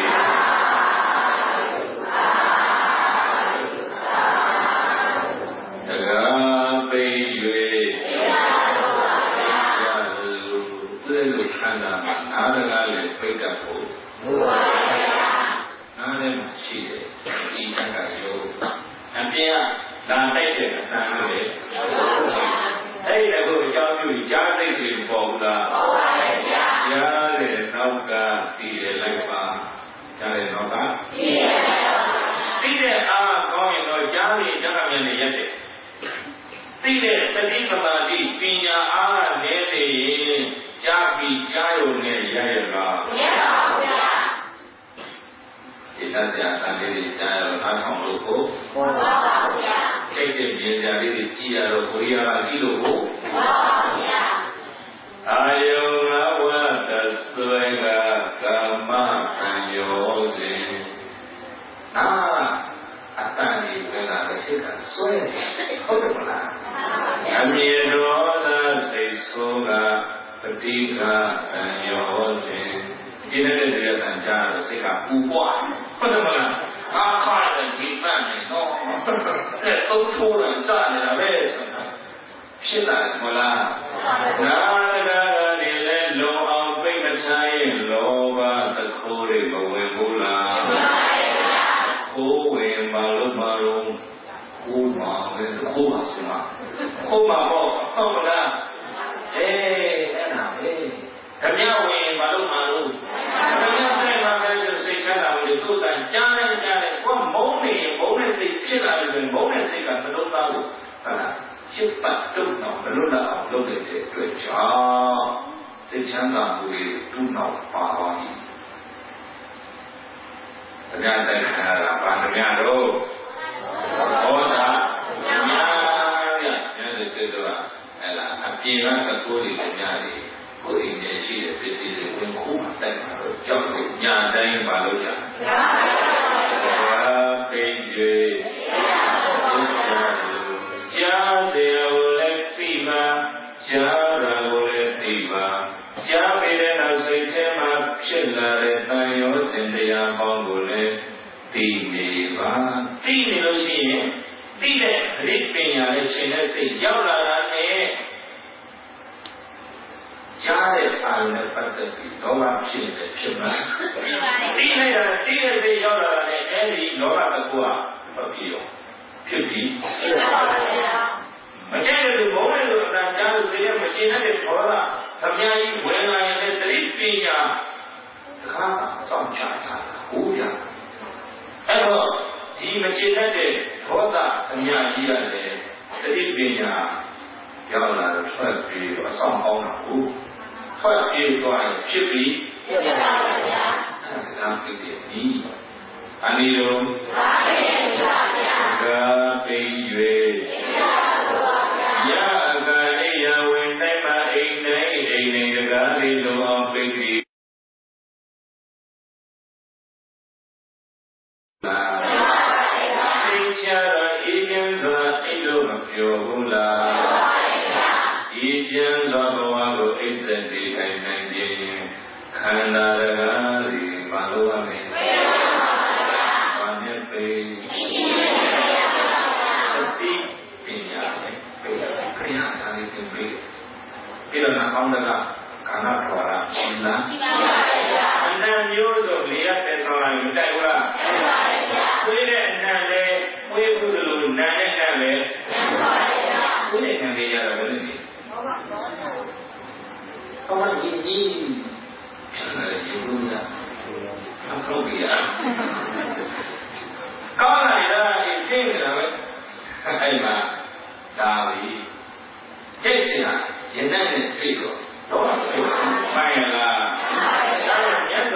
တကားပိ၍လူခန္ဓာမှာနားတကားလည်းပိတ်တတ်ဖို့နားလည်းရှိတယ်ဒီတက်ကရောအပြင်ကဒါတိုက်တဲ့အတန်လို့လေအဲ့ဒါကိုအကြောင်းပြုကြားသိတွေပေါ်ဘူးလားပေါ်ပါရဲ့ဗျာကြားတဲ့နောက်ကသိရလိုက်ပါကြားတဲ့နောက်ကသိရလိုက်ပါသိတဲ့အားကောင်းရင်တော့ကြားရင်ကြားမှလည်းရက်တယ်သိတဲ့သတိသမာဓိပညာအားနဲ့နေရင်ကြားပြီးကြားရုံနဲ့ရရလားမရပါဘူးဗျာဒီတတ်ကြအလေးတွေကြားရတော့အားဆောင်လို့ကိုမှန်ပါပါဗျာစိတ်နဲ့ဉာဏ်ကြလေးတွေကြည့်ရတော့ကိုရီးယားကကြည့်လို့ကိုမှန်ပါပါဗျာအာယုဝဝတဆွေကကာမတံယောစဉ်နာအတန်ဒီဝေလာတစ်ခါဆွဲဟုတ်တယ်မလားအမြေတော်သာစိတ်ဆိုးကပတိကတံယောစဉ်ဒီနေ့တည်းကကြားတော့စိတ်ကပူပွားဟုတ်တယ်မလားအားခါတဲ့ဒီမှန်နေတော့တဲ့သုံးထိုးတယ်ကြားနေတာပဲဖြစ်လာမလားနာရကလည်းလုံအောင်ပိတ်မဆိုင်ရင်လောဘသခိုးတွေမဝင်ဘူးလားခိုးဝင်ပါလို့ပါတော့ခိုးမှာပဲခိုးပါစမခိုးမှာပေါ့ဟုတ်မလားအဲ့ဒါပဲဓမြဝင်ပါလို့ပါလို့ဓမြတဲ့မှာပဲစိတ်ချတာကိုသုတ္တန်ကြားနေကိုမုန်းနေမုန်းတဲ့စိတ်ဖြစ်လာလို့ဆိုရင်မုန်းတဲ့စိတ်ကမလုံးသားဘူးဟုတ်လားချစ်ပတ်တုံတော့မလွတ်လာအောင်လုပ်တဲ့အတွက်ကြောင့်စိတ်ချမ်းသာမှုတွေတူနောက်ပါသွားပြီဓမြတဲ့ခါကပါဓမြတော့ဟောတာဓမြရညတဲ့တေတော့အဲ့လားအပြင်ကသကိုးတွေဓမြတွေကိုယ်အင်းရှိတဲ့ပစ္စည်းတွေဝင်ခုမှတိုက်မှာတော့ကြောက်လို့ညာတိုင်းပါလို့ရပိန်ကျွေကြားတယ်ကိုလည်းသိပါကြားတာကိုလည်းသိပါကြားပြီးတဲ့နောက်စိတ်ထဲမှာဖြစ်လာတဲ့တန်ရောစဉ်တရားပေါင်းကိုလည်းသိနေပါသိနေလို့ရှိရင်သိတဲ့အရိပညာနဲ့ရှင်တဲ့စိတ်ရောက်လာတာနဲ့ကြားတဲ့အာရုံနဲ့ပတ်သက်ပြီးလောဘဖြစ်နေဖြစ်မှာသိနေတာသိတဲ့စိတ်ရောက်လာတာနဲ့အဲဒီလောဘတစ်ခုကမပြေတော့ဖြစ်ပြီးဖြစ်ပါပါဗျာမကျဲတဲ့ဘုံနဲ့လို့အတန်ကြားလို့သိရမကျင်တဲ့ဘောကသမ ्या ကြီးဝင်လာရင်လည်းသတိပညာတခါစောင့်ချတာဟုတ်ဗျာအဲ့တော့ဒီမကျင်တဲ့ဘောကသမ ्या ကြီးရတယ်သတိပညာရောက်လာတော့ထွက်ပြီးတော့အဆောင်ကောင်းတာကိုထွက်ပြေးသွားရင်ဖြစ်ပြီးဖြစ်ပါပါဗျာအဲဒါသိတဲ့ဤအနိရောပါပဲဗျာကပိ၍ Ejian Lavago Exendi and Nigerian Kandaragari Maluame Vanepe Sati Pinyame Kriya Sani Timbi Kirana Kandala Kana Twara Shila and then use of Leah Tetra Taiwa with it and then we put a little Nana with it and the other Come on, you do that. I'm probably out. Come on, you think of it. I'm a Dali. Take it out. You know it's people. Don't say, my Allah. Yes,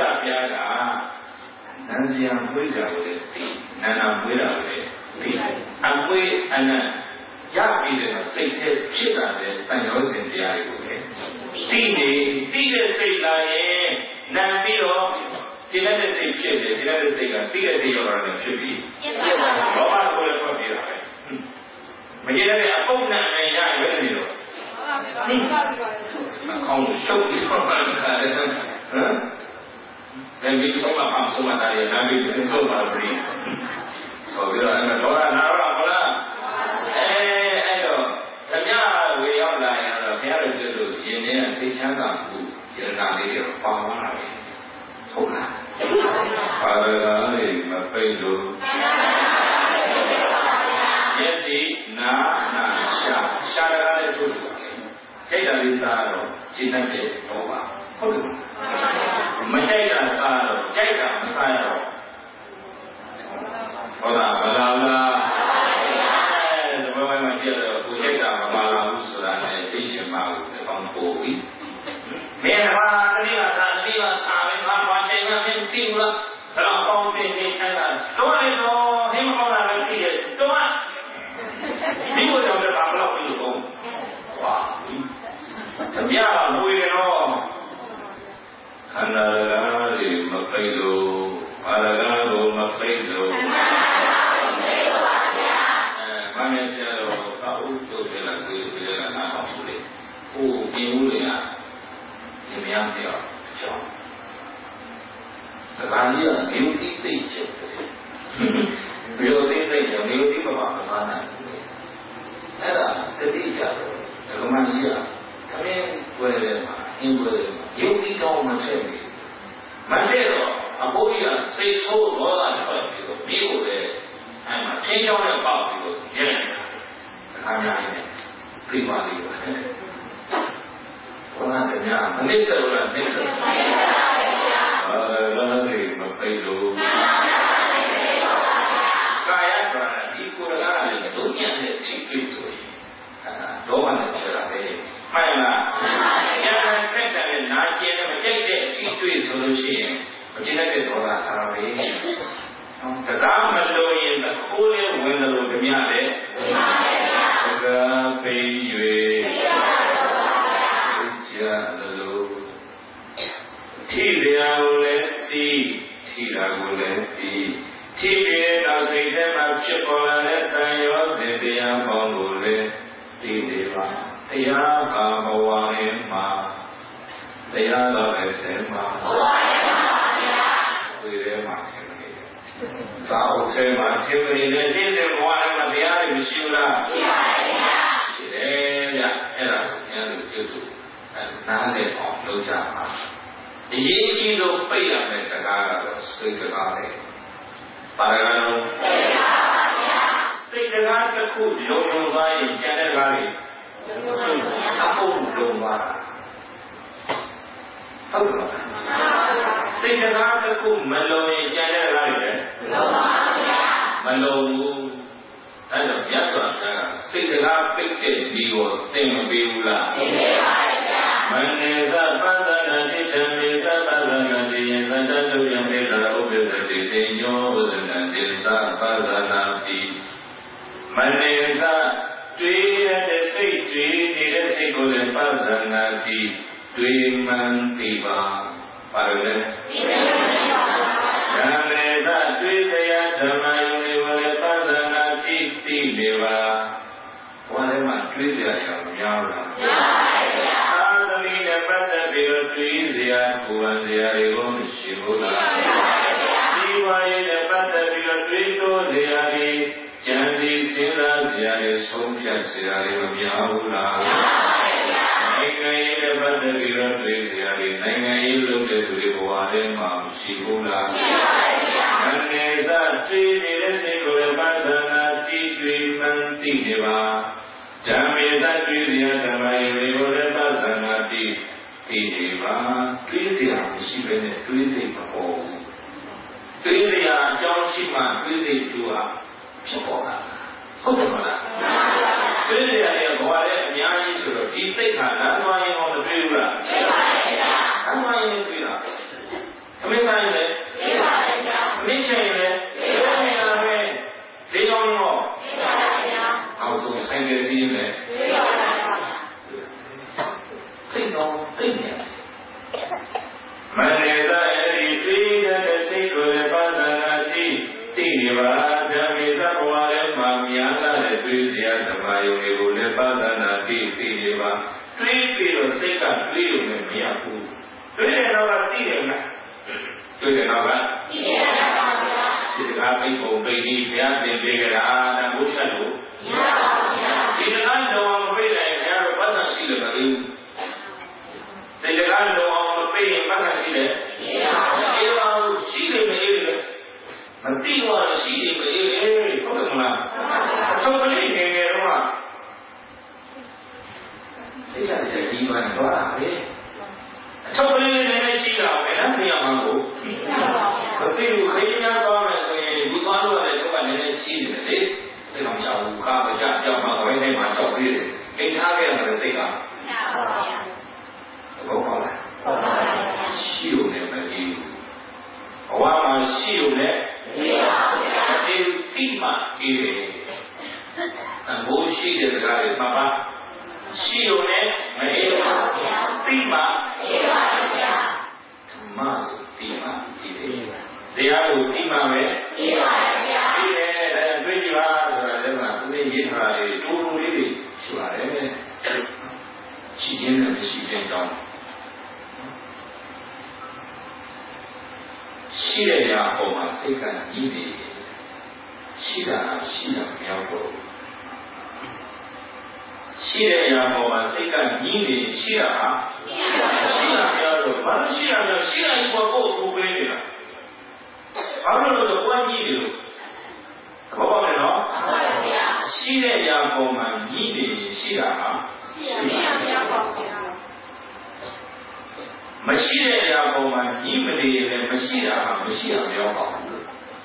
Nancy, I'm with her with it. And I'm with her with it. I'm with and Yapi say shit out there, and you're in the eye with it. Tine say like Nambiro, Tinette say shit, Tinette say a Tia say or an should be. Robert will have you. Magilla, a phone and a young video. Không show you from then we saw my pump so much that I will so much breathe. So we are in a dollar and way of lying on a parent to do in the channel who you're not a power. My payload. Yes, Shara to take a little Chinate over. Matera Saro, Jacob Saro. Ola, the boy, my dear, who take up Mala Usura and Vision Mouth on Bowie. Meanwhile, Riva, Saving, Timber, Ramon, Story, him on a period. He would have the Pablo in the home. Wow. Yeah, we know. Kandaragari Mapaido, Aragaro Mapaido, Manachero, Sauto de la Namasule, who Imulia, Imiampia, John. The Vania, beauty teacher. Beauty Papa, Mana. Era, the teacher, the Romania, come in, where you think all my family. Mandela, a boy, say so, all I heard people there, and I change on the about people, I'm not in it. Private. Well, I'm the young, and this is what I'm thinking. Kaya, equal to don't get it, cheap people. Don't want to share it. Not yet, but take it solution. But you let it all out of it. The government in the holy window of the Miale, the baby, the Lord. Tilia will see, Tila will see. Tilia, I'll say them up chocolate, and yours, and they are Mongole, Tilia. They are Hawaii. They are the same. We are marching. So, say, marching, they didn't want to be out of the Shula. And now they are no job. The Yankee don't pay up at the Gara, say the Gara. Paragano. Say the Gara could, you don't buy in Canada. Apple don't buy. Say the Gara could, Mellow in Canada. Mellow. And the Yatra, say the Gara picture, we will think of Bula. Maneza Padana, Jamaica Padana, the Santa Jamaica, obviously, the Yos and the Padana. Maneza. Tree and the sea tree, the single and Pasanati, Tree Man Piva, Parade. Yaneda, Tree, the Jamaica, Pasanati, Tiva. What am I treated as a Yara? Shibula. Diwali the Patabi Rito, the Ali, Jandi Sila, the Ali, Sonia Siri, Yahula. Nangai the Patabi Rito, the Ali, Nangai looked at the Wadi Mam Shibula. And there's a tree, the Sikula Padana, Tea, Manti Deva. Jamaica, Trivia, Jamaica, the Padana, Tea, Deva, Trivia, she went to Trivia. Trivia, John Shima, Trivia, Chipola. Hotola. Trivia, what a young issue, he said, I'm lying on the Trivia. I'm lying in Trivia. How many times? They don't know how to send it in there. They don't think it. Maneza every that the sacred Padanati, Tiva, Jamisa, Mamiana, the Trisia, the Mayo, the Padanati, Tiva, 3 people, second, 3 of them, Yaku. 3 another thing. တွေ့တယ်နော်ဗျာဒီကပိတ်ပုံပိတ်ပြီးဘုရားသင်ပေးကြတာတန်ဖိုးချက်လို့မရပါဘူးဗျာဒီကကတော့မပိတ်နိုင်ဘုရားတို့ပတ်သက်ရှိတယ်မသိဘူးဒီကကတော့မပိတ်ရင်ပတ်သက်ရှိတယ်မရှိပါဘူးရှိတယ်မအေးလေမသိတော့ရှိတယ်မအေးလေဟုတ်တယ်မလားအဆုံးကလေးငယ်ငယ်တော့သိကြတယ်ဒီမှာတော့လေအဆုံးကလေးနည်းနည်းရှိတာပဲနော်မြင်အောင်ကိုမသိဘူးခေချင်းများသွားမယ်ဆိုရင်ဒီသွားလို့ရတယ်တော့နည်းနည်းရှိနေတယ်လေဒါကြောင့်မကြောက်ဘူးကာမကြကြောက်မှဝိုင်းထဲမှာကြောက်ပြီးတယ်အိမ်ထားခဲ့ရတယ်စိတ်ကမရပါဘူးဟုတ်ပါလားဟုတ်ပါဘူးရှိုံနဲ့မကြည့်ဘူးဘဝမှာရှိုံနဲ့မရပါဘူးဒီတိမှအေးတယ်အဘိုးရှိတဲ့စကားတွေမှပါရှိုံနဲ့မအေးပါဘူးတိမှအေးပါဘူးဗျာမတိမှအေးတယ်တရားကိုတိမှပဲအေးပါဗျာအေးတယ်ဒါတွေ့ကြပါဆိုတာလည်းမှသူတွေရေးထားတယ်တူတူလေးတွေရှိပါတယ်ရှိခြင်းနဲ့မရှိခြင်းကြောင့်ရှိတဲ့နေရာပေါ်မှာစိတ်ကကြီးနေရှိတာမရောက်တော့ရှိတဲ့နေရာပေါ်မှာစိတ်ကကြီးနေရှိတာမရောက်တော့ဘာလို့ရှိတာလဲရှိတာကိုကိုယ်ကိုပေးနေတာဘာလို့လဲဆိုတော့ကြီးတယ်ဘောပါမယ်နော်ရှိတဲ့နေရာပေါ်မှာကြီးနေရှိတာဟာမရောက်ပါဘူးမရှိတဲ့နေရာပေါ်မှာကြီးမနေရင်မရှိတာဟာမရှိတာမရောက်ပါဘူး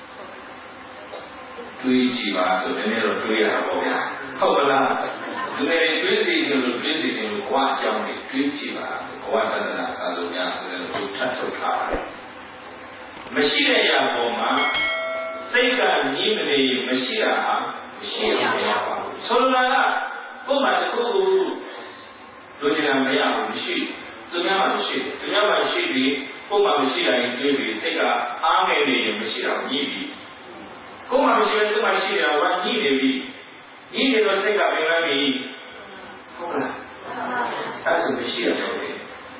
တွေးကြည့်ပါဆိုတဲ့နေ့တော့တွေးရတာပေါ့ဗျာဟုတ်ကလားဒီနေ့တွေးစီခြင်းလို့ကိုယ်အကြောင်းတွေတွေးကြည့်ပါကိုယ်တဏ္ဍာစာလုံးများဆိုတဲ့လိုထပ်ထုတ်ထားတာမရှိတဲ့နေရာပေါ်မှာစိတ်ကကြီးမနေရင်မရှိတာဟာမရှိတာမရောက်ပါဘူးဆိုလိုတာကပုံမှန်တစ်ခုလိုချင်တာမရဘူးမရှိသူများမှမရှိသူများမှရှိပြီးကိုယ်မှမရှိတာရင်တွေးပြီးစိတ်ကအားငယ်နေရင်မရှိတာညှိပြီးကိုယ်မှမရှိရင်သူမှရှိတာကညှိနေပြီးညှိနေတော့စိတ်ကပင်ပန်းပြီးဟုတ်လားအဲ့ဒါမရှိရတော့ဘူး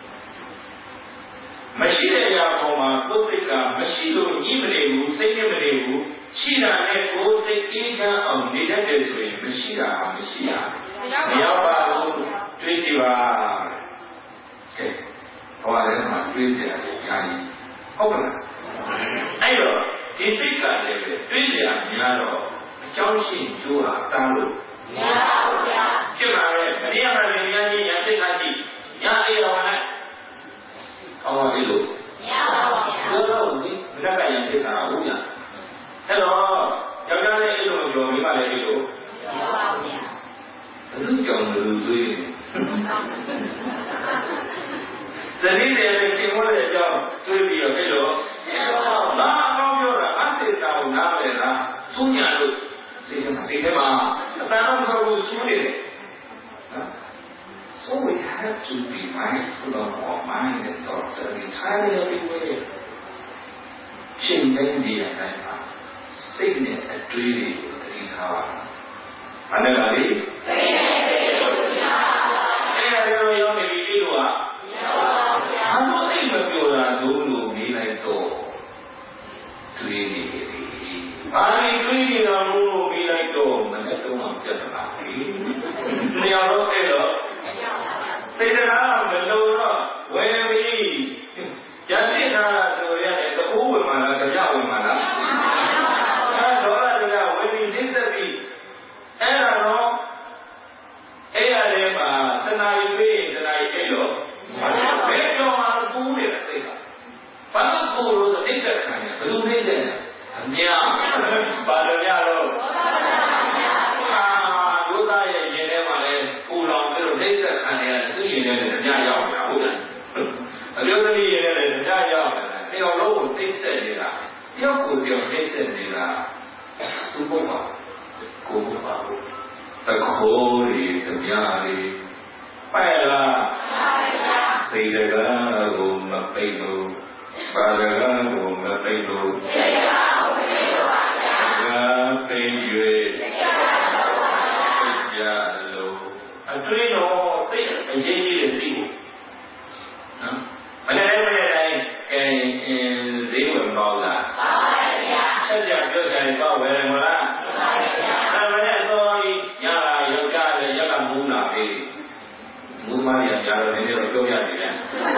မရှိတဲ့နေရာပေါ်မှာကိုယ်စိတ်ကမရှိလို့ညှိမနေဘူးစိတ်နဲ့မနေဘူးရှိတာနဲ့ကိုယ်စိတ်အေးချမ်းအောင်နေတတ်တယ်ဆိုရင်မရှိတာမရှိတာမရောက်ပါဘူးတွေးကြည့်ပါကဲဘဝထဲမှာတွေးကြတယ်ညာကြီးဟုတ်ကဲ့အဲ့တော့ဒီစိတ်ကလည်းတွေးကြများတော့အကြောင်းရှိကျိုးတာတားလို့မရပါဘူးဗျာဖြစ်ပါရဲ့မရပါဘူးညာကြီးညာစိတ်ကကြည့်ညာအေးတော်နဲ့အော်ဒီလိုမရပါဘူးဗျာဘယ်လိုလဲမနက်ကညာစိတ်ကဟုတ်ညာအဲ့တော့ယောက်ျားလေးအဲ့လိုပြောမိပါလေဒီလိုမရပါဘူးဗျာဘယ်လိုကြောင့်လဲတွေးသတိနဲ့သင်္ဘောရဲ့အကြောင်းတွေးပြီးတော့အဲ့လိုဘာအကောင်းပြောတာအသေတာကိုနားလည်လားသူညာလို့စိတ်ထဲမှာအတန်တော့မဟုတ်ဘူးရှိနေတယ် So we have to be mindful of our mind and thoughts and entirely everywhere ရှင်နေနေရတဲ့အခါစိတ်နဲ့အတွေးတွေကိုသိထားပါဘာလဲပါလဲစိတ်နဲ့အတွေးတွေကိုသိထားပါအဲ့ဒါရောရောက်နေပြီလို့ဟာမရပါဘူးဗျာဘာလို့အိမ်မပြောတာဒုလို့နေလိုက်တော့နဲ့ညရောက်တာဟုတ်လားအမျိုးသမီးရဲ့လည်းညရောက်တာတယောက်လုံးကိုသိဆက်နေတာတယောက်ကိုတယောက်သိဆက်နေတာသူ့ဘုရားကိုဘုရားတခိုးတွေကြပြားတွေပဲ့လားစိတ်တကားကိုမပိတ်လို့ပါရကံကိုမပိတ်လို့စိတ်ကားကိုပိတ်လို့ပါဗျာပိတ်၍ကြလို့အတွင်းတော့သိအရေးကြီးတဲ့သိဖို့နော်မနေ့ကတိုင်းဈေးဝင်ပေါ့လားပါပါဗျာဆက်ကြပြောချင်တော့ဝယ်မလားပါပါဗျာအဲ့ဒါနဲ့တော့ညလာယောက်ျားလည်းရက်ကမူးလာပြီမူးမရကြတော့နည်းနည်းတော့ပြောရတယ်ဗျာ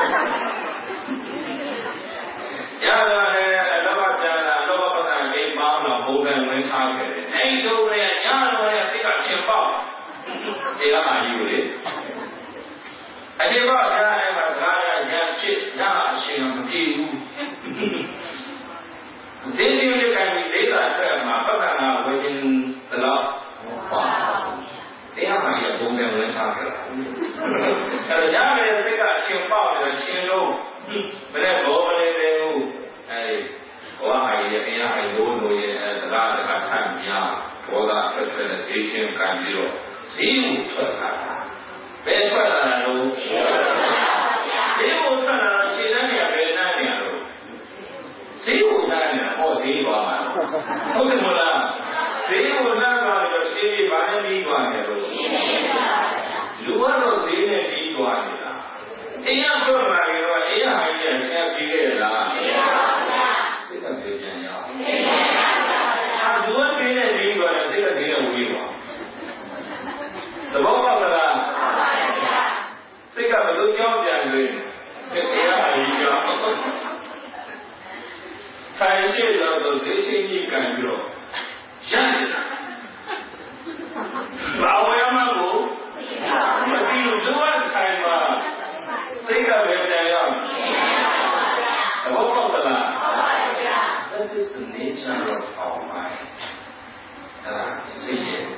ရတော့လည်းလောဘပြာလာလောဘပက္ခအိမ်ပေါင်းတော့ဘုံကဝင်ထားခဲ့တယ်အဲ့ဒီတော့လည်းညတော့လည်းသိကပြင်ပေါက်ဒီကမှယူလေအဒီတော့ညာအဲ့မှာဒါရညာဖြစ်ညာအရှင်မပြေဘူးဈေးကြီးတွေကလည်းဒေတာအတွက်မှာပက္ခနာဝေခြင်းတလို့ပါတရားမှရဘုံကဝင်ထားခဲ့တာအဲ့တော့ညာလည်းသိကအရှင်ပေါက်တယ်ရှင်လုံးဘယ်နဲ့ဘောမလေးလေးဘူးအဲ့ဘောဟာရဲ့အရာအယိုးတို့ရဲ့စကားတခါထမ်းများဘောသာထွက်တဲ့ဈေးချင်းကံပြီးတော့ဈေးကိုထွက်လာတာဘယ်ထွက်လာလို့ဈေးကိုထွက်လာတော့ခြေတန်းနေရာဘယ်နားနေရလို့ဈေးကိုနားနေဟောဈေးသွားမှာဟုတ်တယ်မလားဈေးကိုနားသွားတော့ဈေးဘာနဲ့ပြီးသွားတယ်လို့လူကတော့ဈေးနဲ့ပြီးသွားနေတာတရားပြောလာရင်တော့အေးဟာကြီးဆက်ပြီးခဲ့လားစိတ်ကပြေပြန်ရအောင်လူကပြေးနေပြီးတော့စိတ်ကပြေးနေဝေးပါသဘောပေါက်လားစိတ်ကဘယ်လိုကြောက်ပြန်လဲတရားဟာကြီးကြောက်ထိုင်ရှိတော့ဒေရှိကြီးကန်ပြီးတော့ရနေတာဘာဝရမကိုမသိလို့လူကထိုင်ပါသိကပဲတရားသဘောပေါက်လား That is the nature of our mind. စိတ်ရဲ့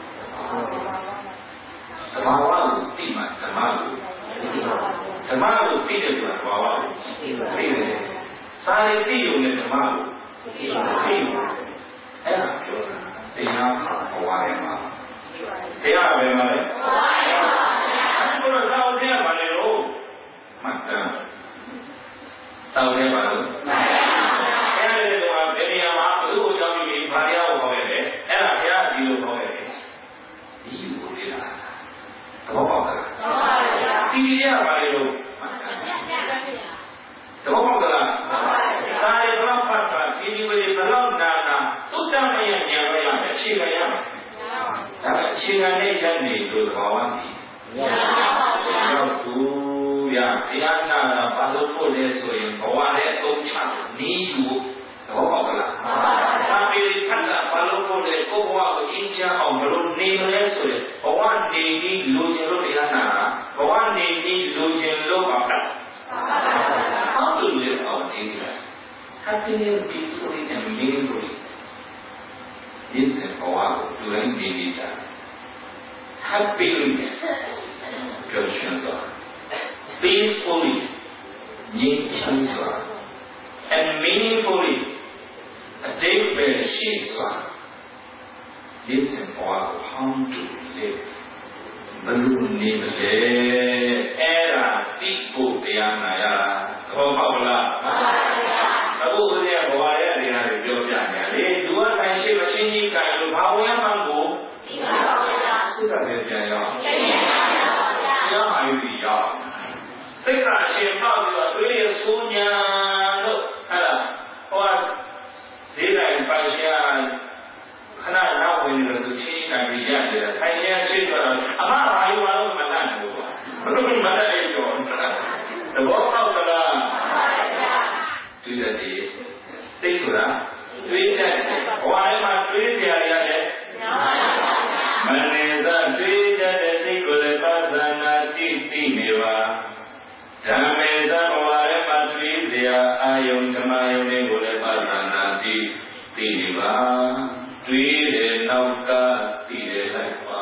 သဘာဝကိုသိမှဓမ္မကိုသိတယ်ဆိုတာသဘာဝကိုသိတယ်။စာရည်သိရုံနဲ့ဓမ္မကိုသိတယ်။အဲ့ဒါပြောတာတရားဘဝထဲမှာတရားပဲမှာလေဘဝထဲမှာအဲ့ဒါတော့တရားပါလေလို့မှတ်တယ်။တောင်းတယ်ပါလို့အဲ့ဒီတော့ဘယ်နေရာမှာဘုရားကြောင့်ဒီဘာတရားကိုခေါ်ရတယ်အဲ့ဒါဘုရားဒီလိုခေါ်ရတယ်ဒီလိုလေလားသဘောပေါက်လားသဘောပါဗျာဒီရပါလေလို့သဘောပေါက်လားသဘောပါဗျာဒါရတော့ဖတ်တာဒီဝေဘလောက်နာနာသုတ္တမယဉာဏ်ရရမယ်အရှိကရမယ်ဒါအရှိကနေရနေလို့သဘောပါပြီရောက်သူရတရားနာတာဘာလို့ဖို့လဲဆိုရင်ဘဝနဲ့အုံချနီးယူသဘောပေါက်လားသာပေခတ်တာဘာလို့ဖို့လဲကိုဘဝကိုအင်းချအောင်ဘလို့နေမလဲဆိုရင်ဘဝနေပြီးလူကျင်လို့တရားနာတာဘဝနေပြီးလူကျင်လို့ပါတာhow to live our daily life happiness peacefully and meaningfully this isဘဝကိုလူတိုင်းနေနေကြ happily ပြောရှင်တော့ peacefully ငြိမ်းချမ်းစွာ and meaningfully အတိတ်ပဲရှိစွာ this is how to live ဘလူနေမလဲအဲ့ဒါတိဖို့တရားနာရတာသဘောပေါက်လားမှန်ပါဗျာအခုဦးဇင်းကဘဝရဲ့နေရာတွေပြောပြနေလေလူကတိုင်းရှိမချင်းကြီးကံလို့ဘာဝင်မှန်းကိုဒီပါပါဗျာစိတ်ကလည်းပြန်ရောပြန်ပါဗျာတရားမှယူပြီးရောစိတ်ကအရှင်ပေါက်ပြီးတော့တွေးရဆိုးညာလို့အဲ့ဒါဟောဈေးတိုင်းပိုင်ရှင်ခဏနောက်ဝင်လို့သူချင်းနိုင်ပြီးရတယ်ထိုင်ရချင်းတော့အမဘာယူပါလို့မတတ်ဘူးကွာဘယ်လိုမှမတတ်ဘူးတော့သဘောပေါက်လားတွေ့တဲ့သိဆိုတာတွေ့တဲ့ဘဝထဲမှာတွေ့ကြရတယ်မနေသာတွေ့တဲ့စိတ်ကိုလည်းပါသနာကြည့်သိနေပါဓမ္မေသဘဝထဲမှာတွေ့ကြအာယုံဓမ္မယုံတွေကိုလည်းပါသနာကြည့်သိနေပါတွေ့တဲ့နောက်ကသိတဲ့လိုက်ပါ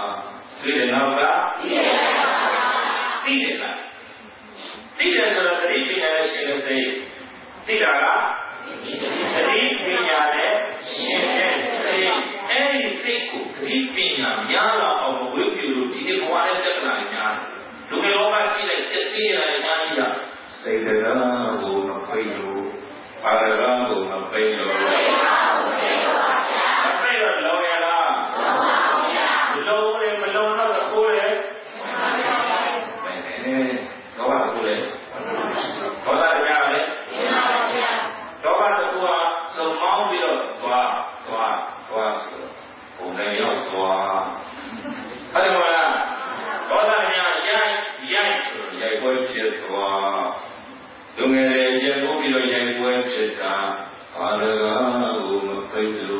စိတ်သိတာကသတိပညာနဲ့ရှင်တဲ့စိတ်အဲဒီစိတ်ကိုသတိပညာများလာအောင်ဝိပ္ပြုလို့ဒီနေ့ဘဝရဲ့ပြဿနာတွေများလူတွေလောကကြည့်လိုက်သိစေရတဲ့အများကြီးကစိတ်တရားကိုမပိတ်လို့အာရကကိုမပိတ်လို့မပိတ်တော့လောရလားလုံးဝမလုံးတော့ကိုယ်လေတော့ဘာကိုလဲဒေါသတရားလေဒေါသတကူကစုံမောင်းပြီးတော့သွားဆိုဘုံနဲ့ရောက်သွားအဲ့ဒါကဒေါသတရားရိုက်ဆိုရိုက်ပွဲဖြစ်သွားလူငယ်တွေရေပိုးပြီးတော့ရိုက်ပွဲဖြစ်တာအာရကကိုမပိတ်လို့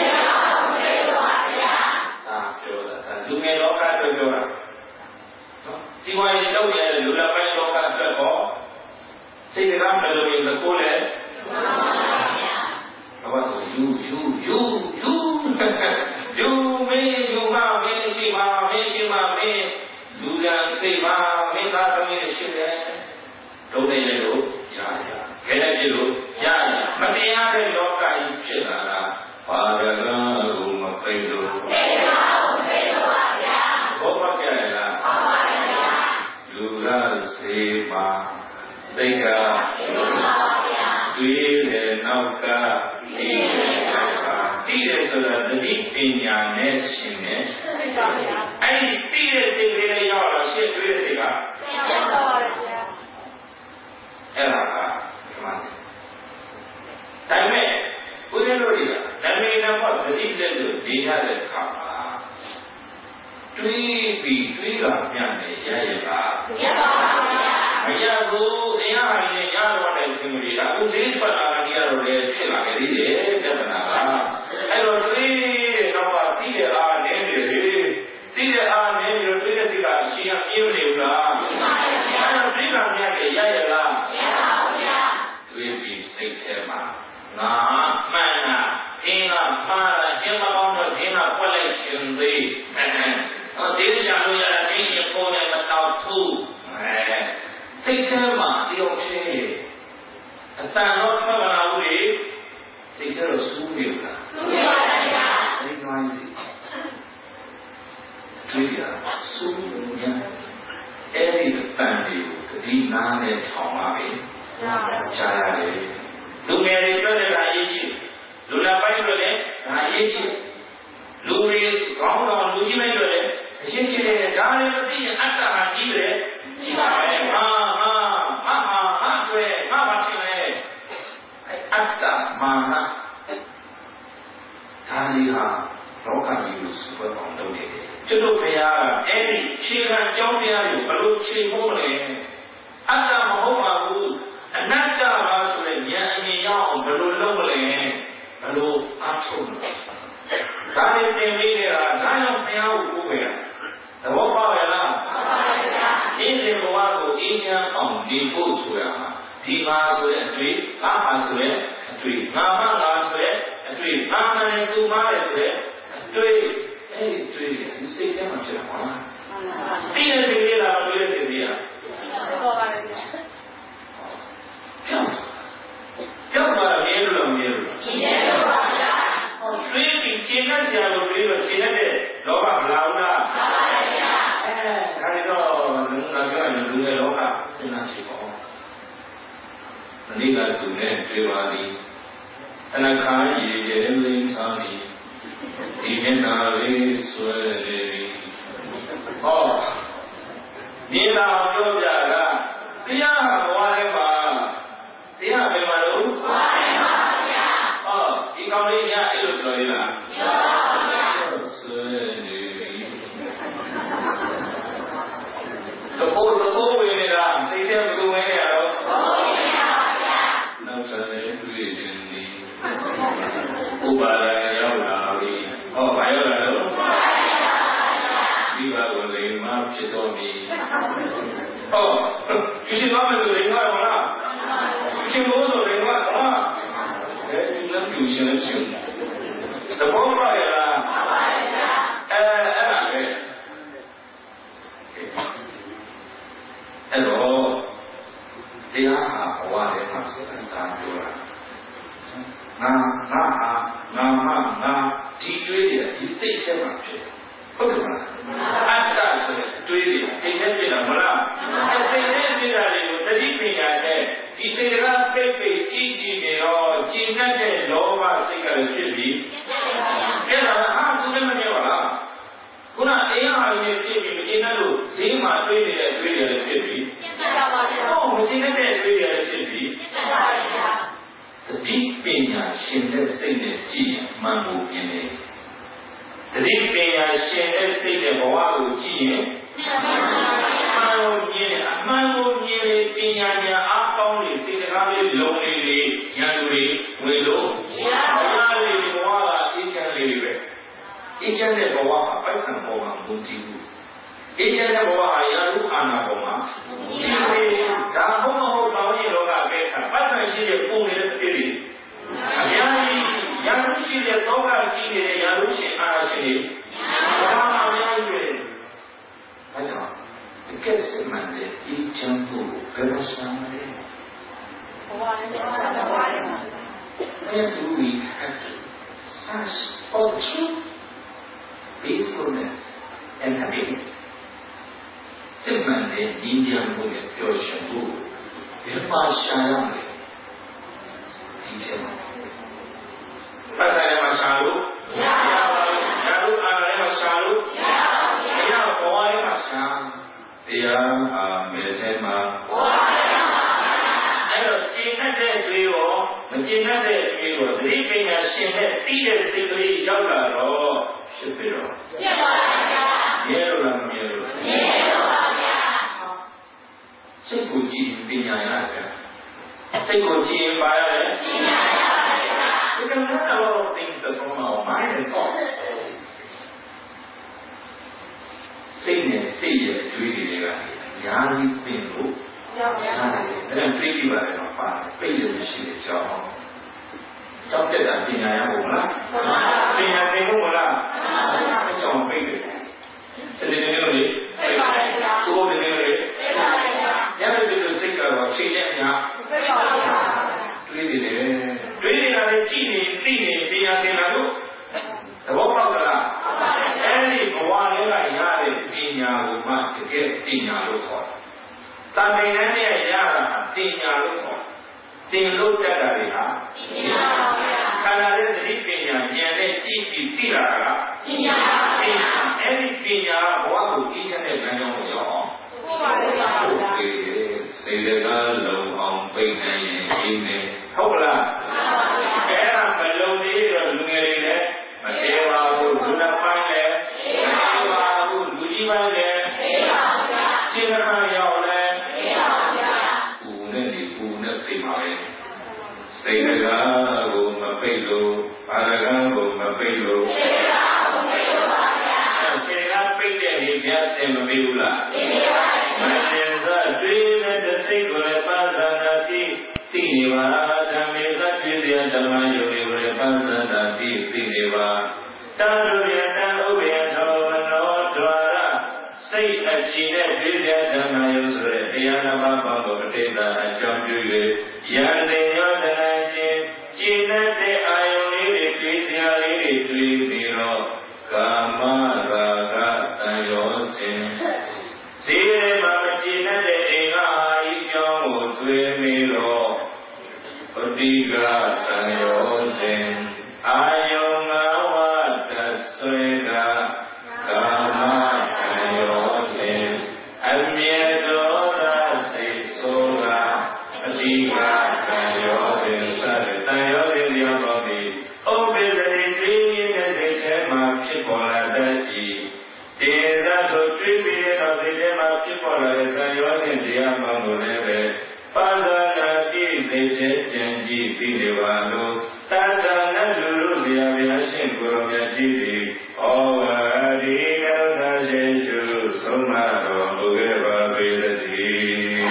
ပြောတာလူငယ်လောကအတွက်ပြောတာဒီဝိုင်းလောက်ရလူလာပိုင်းလောကအတွက်ဟောစိတ်ကမလို့ရင်ကိုယ်လည်းဘာလို့ယူမင်းယူမှာမင်းရှိမှာမင်းလူရန်စိတ်မှာမင်းသားသမီးရှိတယ်လုံးနေလို့ရခဲတဲ့ပြလို့ရမတရားတဲ့လောကကြီးဖြစ်လာတာဘာရကကိုမပိတ်လို့ဘောမပြရလားလူရစေပါသိက္ခာတွေ့တယ်နောက်ကသိတယ်ဆိုတာသတိပညာနဲ့ရှင်တယ်အဲ့ဒီသိတဲ့စိတ်လေးရောက်တော့ရှင်းတွေ့တဲ့စိတ်ကအဲ့ဒါကဒီမှာဒါပေမဲ့ဦးဇင်းတို့တွေကဓမ္မေနံပါတ်သတိလက်လို့နေရတဲ့အခါမှာတွေးတာပြန်နေရရပါမရပါဘူးမရဘူးတရားဟာလည်းရတော့တဲ့အချိန်ကြီးကအခုသိထွက်လာတာကြီးကတော့လည်းဖြစ်လာကြသေးတယ်ပြဿနာကအဲ့တော့တွေးတော့သိတဲ့အားနည်းတယ်သိတဲ့အားနည်းပြီးတော့တွေးတဲ့စိတ်ကအချိန်ကပြင်းနေဘူးလားပြင်းပါဘူးအဲ့တော့သိတာများတယ်ရရလားမရပါဘူးဗျာတွေးပြီးစိတ်ထဲမှာငါမှန်တာအင်းကမှားတာအင်းမကောင်းတော့အင်းကပွက်လိုက်ရှင်သေးဒီချာလို့ရတာဒီပုံနဲ့မတော့ဘူးစိတ်ထဲမှာတယောက်ချင်းအတန်တော့ထွက်လာဘူးလေစိတ်ထဲတော့စူးနေလားစူးနေပါဗျာဒီနွားကြီးဒီကစူးနေအဲ့ဒီအတန်တွေကိုဒီနားနဲ့ထောင်ပါပဲကြားရတယ်လူငယ်တွေပြောတဲ့ဒါအရေးကြီးလူနာပိုင်းတွေလည်းဒါအရေးကြီးလူတွေကောင်းတော်လူကြီးပိုင်းတွေလည်းအရှင်းရှင်းနဲ့ဒါလည်းမသိရင်အတ္တဟာကြီးတယ်ကြီးပါပဲဟာတွေ့ဘာပါချင်းလဲအတ္တမာနဒါကြီးဟာလောကကြီးကိုစပွက်အောင်လုပ်နေတယ်ကျွတ်တို့ဘုရားကအဲ့ဒီခြေခံကြောင်းတရားကိုဘလို့ခြေဖို့လဲအတ္တမဟုတ်ပါဘူးအနတ္တပါဆိုတဲ့ဉာဏ်အမြင်ရောက်အောင်ဘလို့လုပ်မလဲဘလို့အထုတ်လဲဒါနဲ့သင်ပေးနေတာဒါကြောင့်ဘုရားကိုကိုးပဲသဘောပေါက်ရလားမှန်ပါဗျာအင်းရှင်ဘဝကိုအေးချမ်းအောင်နေဖို့ဆိုရမှာဒီမှာဆိုတဲ့အတွေ့ငါမှာဆိုတဲ့အတွေ့ငါမှငါဆိုတဲ့အတွေ့ငါမှလည်းသူမှလည်းဆိုတဲ့အတွေ့အဲ့ဒီတွေ့ဒီစိတ်ထဲမှာဖြစ်လာပါသိတဲ့စိတ်လေးလားတွေ့တဲ့စိတ်လေးလားဟုတ်ပါပါဗျာကြောက်ပါလေလို့မြင်လို့ရှင်းရပါဗျာတွေးပြီးရှင်းတဲ့ကြာလို့တွေးလို့ရှင်းတဲ့လောကမလာဘူးလားမှန်ပါဗျာဒါတော့လူငါပြောရင်လူရဲ့လောကစဉ်းစားကြည့်ပါဦးမနေ့ကသူနဲ့တွေ့ပါသည်အနခါရည်ရဲ့လင်းစားသည်ဒီမျက်နာလေးဆွဲလေဟောဒီလာပြောပြတာတရားဟာဘဝထဲမှာတရားပဲမလို့ဘဝထဲမှာဗျာဟောဒီကောင်းလေးညအဲ့လိုပြောရလားပြောပါဗျာဆွဲလေတော့ဝင်နေတာသိတဲ့ဘုံဝင်ရတော့နောက်ဆက်နေတွေ့ခြင်းဒီဥပါဒ်ရောက်လာပြီဟောဘာရောက်လာတော့ဒီဘာကိုလေမဖြစ်တော့ပြီဟောဒီရှိမှမလို့လေမတော့လားဒီမို့လို့လေမတော့အဲဒီလမ်းပြရှင်ရှင်သဘောပေါက်ရလားအဲ့ဒါပဲအဲ့တော့တရားဟာဘဝထဲမှာစစံတာပြောတာငါဒီတွေးရဒီစိတ်ချက်မှာဖြစ်ဟုတ်တယ်မလားအတ္တဆိုတဲ့တွေးရစိတ်နဲ့ဖြစ်တာမလားစိတ်နဲ့ဖြစ်တာတွေကိုတတိပညာနဲ့ဒီစေတနာပိတ်ပိတ်ကြီးကြီးနေတော့ကျင့်တတ်တဲ့လောဘစိတ်ကလည်းဖြစ်ပြီးအဲ့ဒါဟာသူလည်းမပြောပါလားခုနအင်းဟာကြီးဖြစ်ပြီးမကျင့်တတ်လို့ဈေးမှာတွေးနေတဲ့တွေးရလည်းဖြစ်ပြီးကျင့်တတ်ပါဗျာဟုတ်မကျင့်တတ်တဲ့တွေးရလည်းဖြစ်ပြီးကျင့်တတ်ပါဗျာတတိပညာရှင်တဲ့စိတ်နဲ့ကြည့်မှန်ဖို့မြင်တယ်တတိပညာရှင်တဲ့စိတ်နဲ့ဘဝကိုကြည့်ရင်မှန်လို့မြင်အမှန်ကိုမြင်လေပညာဉာဏ်အားကောင်းလေစေတနာလေးလုံးလေးတွေဉာဏ်တွေဝေလို့ဘဝလေးဘဝကအေးချမ်းလေးပဲအေးချမ်းတဲ့ဘဝမှာပိုက်ဆံပေါ်မှာမူတည်ဘူးအေးချမ်းတဲ့ဘဝဟာရာဟုအာနာပေါ်မှာမူတည်တယ်ဒါမှမဟုတ်တောင်းရင်လောကပဲပိုက်ဆံရှိတဲ့ပုံနေတဲ့ပြည်တွေအများကြီးရာဟုရှိတဲ့သောကရှိနေတဲ့ရာဟုရှင်အာနာရှင်တွေဘာမှမများဘူးလေအဲ့တော့ဒီကက်စမန်တဲ့အေးချမ်းဖို့ဘယ်လိုဆောင်လဲWhere do we have to search for truth, peacefulness, and happiness? စိတ်မှန်တဲ့ဉာဏ်ဉာဏ်မှုနဲ့ပျော်ရွှင်မှုဒီမှာရှာရမယ်ဒီချက်မှာပတ်သက်မှာရှာလို့မရပါဘူးရှာလို့အားလည်းမရှာလို့မရပါဘူးဘဝရဲ့မှာရှာတရားမယ်ထဲမှာဘဝရဲ့မှာအဲ့တော့ကျင့်တတ်တဲ့တွေရောမကျင့်တတ်တဲ့တွေရောသတိပညာရှင်တဲ့သိတဲ့စိတ်ကလေးရောက်လာတော့ဖြစ်ပြီတော့ဖြစ်ပါဗျာမြဲလို့လားမမြဲလို့မြဲလို့ပါဗျာစိတ်ကိုကြည့်ပညာရတယ်စိတ်ကိုကြည့်ပါရတယ်ပညာရပါဗျာ We can learn a lot of things from our mind and thoughts စိတ်နဲ့စိတ်ရဲ့အတွေ့အကြုံတွေကညာပြီးပြင်လို့ရောက်ပါဘူး။အဲ့ဒါသိပြီးပါတယ်တော့ပါပိတ်ရရှိတဲ့အကြောင်းတောက်တဲ့တာပညာရဖို့မလားပညာသင်ဖို့မလားအကြောင်းပိတ်တယ်စနေနေ့လို့လေပိတ်ပါလေဗျာကိုယ်တည်းလေပိတ်ပါလေဗျာညနေပြီးစိတ်ကတော့ချိန်နဲ့အများပိတ်ပါဗျာတွေးနေတယ်တွေးနေတာလည်းကြည့်နေသိနေပညာသင်လာလို့သဘောပေါက်လားအဲ့ဒီဘဝလေးကရတဲ့ပညာကိုမှတကယ်ပညာလို့ခေါ်တယ်သာမန်နဲ့ရတာပညာလို့ခေါ်သင်လို့တတ်တာတွေဟာပညာပါဗျာခန္ဓာရဲ့သတိပညာဉာဏ်နဲ့ကြည့်ပြီးသိလာတာကပညာပါဗျာအဲ့ဒီပညာဘဝကိုသိချင်တဲ့ဉာဏ်ကြောင့်ရောက်အောင်ဟုတ်ပါဗျာစေတကလုံအောင်ပိတ်နိုင်ရင်ဒီနေ့ဟုတ်လားမှန်ပါဗျာအဲ့ဒါမလုံသေးတော့လူငယ်တွေလည်းမသေးပါဘူးလူနှစ်ပိုင်းလည်းသေးပါဘူးလူကြီးပိုင်းလည်းသေးပါဗျာရှင်းရရောက်လည်းစေတကားကိုမပိတ်လို့ဘာရကံကိုမပိတ်လို့စေတကားကိုမပိတ်လို့ပါဗျာစေတကားပိတ်တဲ့ဒီပြတ်တယ်မပိတ်ဘူးလားပိတ်ပါဗျာမစေသာတွေ့တဲ့စိတ်ကိုလည်းပါသနာတိသိနေပါဓမ္မေသတိတရားဓမ္မယုံကိုလည်းပါသနာတိသိနေပါတန်ရုယတန်ဥပယသောမနောဒွါရစိတ်အချီနဲ့ပြည့်တဲ့ဓမ္မယုံဆိုတဲ့တရားနာပါပါကိုအတိတ်အကြောင်းပြု၍ယံတေယောတနာခြင်းကျင့်တဲ့အာယုန်လေးတွေတွေ့တရားလေးတွေတွေ့ပြီးတော့ကာမရာဂတန်ရောစဉ်ဇေရမမကျင့်တဲ့အိမ်ကအာယုကြောင့်ကိုတွေ့ပြီးတော့ပတိကတန်ရောစဉ်အာယုန်ငါဝတ္တဆွေကကာမတန်ရောစဉ်အမြဲတော်သာစိတ်ဆိုးကအတိကတန်ရောစဉ်စတဲ့တန်ရောစဉ်တရားတော်သည်ဥပ္ပေသတိသိတဲ့စိတ်ထဲမှာဖြစ်ပေါ်လာတတ်သည်ဒေသသို့တွေ့ပြီးတဲ့စိတ်ထဲမှာဖြစ်ပေါ်လာတဲ့တန်ရောစဉ်တရားမှန်ကိုလည်းပဲပါဒနာတိစိတ်ထဲကြံကြည့်ပြီးနေပါလို့တန်ခါနဲ့လူလူဆရာဗျာရှင်ကိုရောမြတ်ကြီးသည်ဩဝါဒီကံသာရှိကျုဆုံးမတော်မူခဲ့ပါပေသတည်း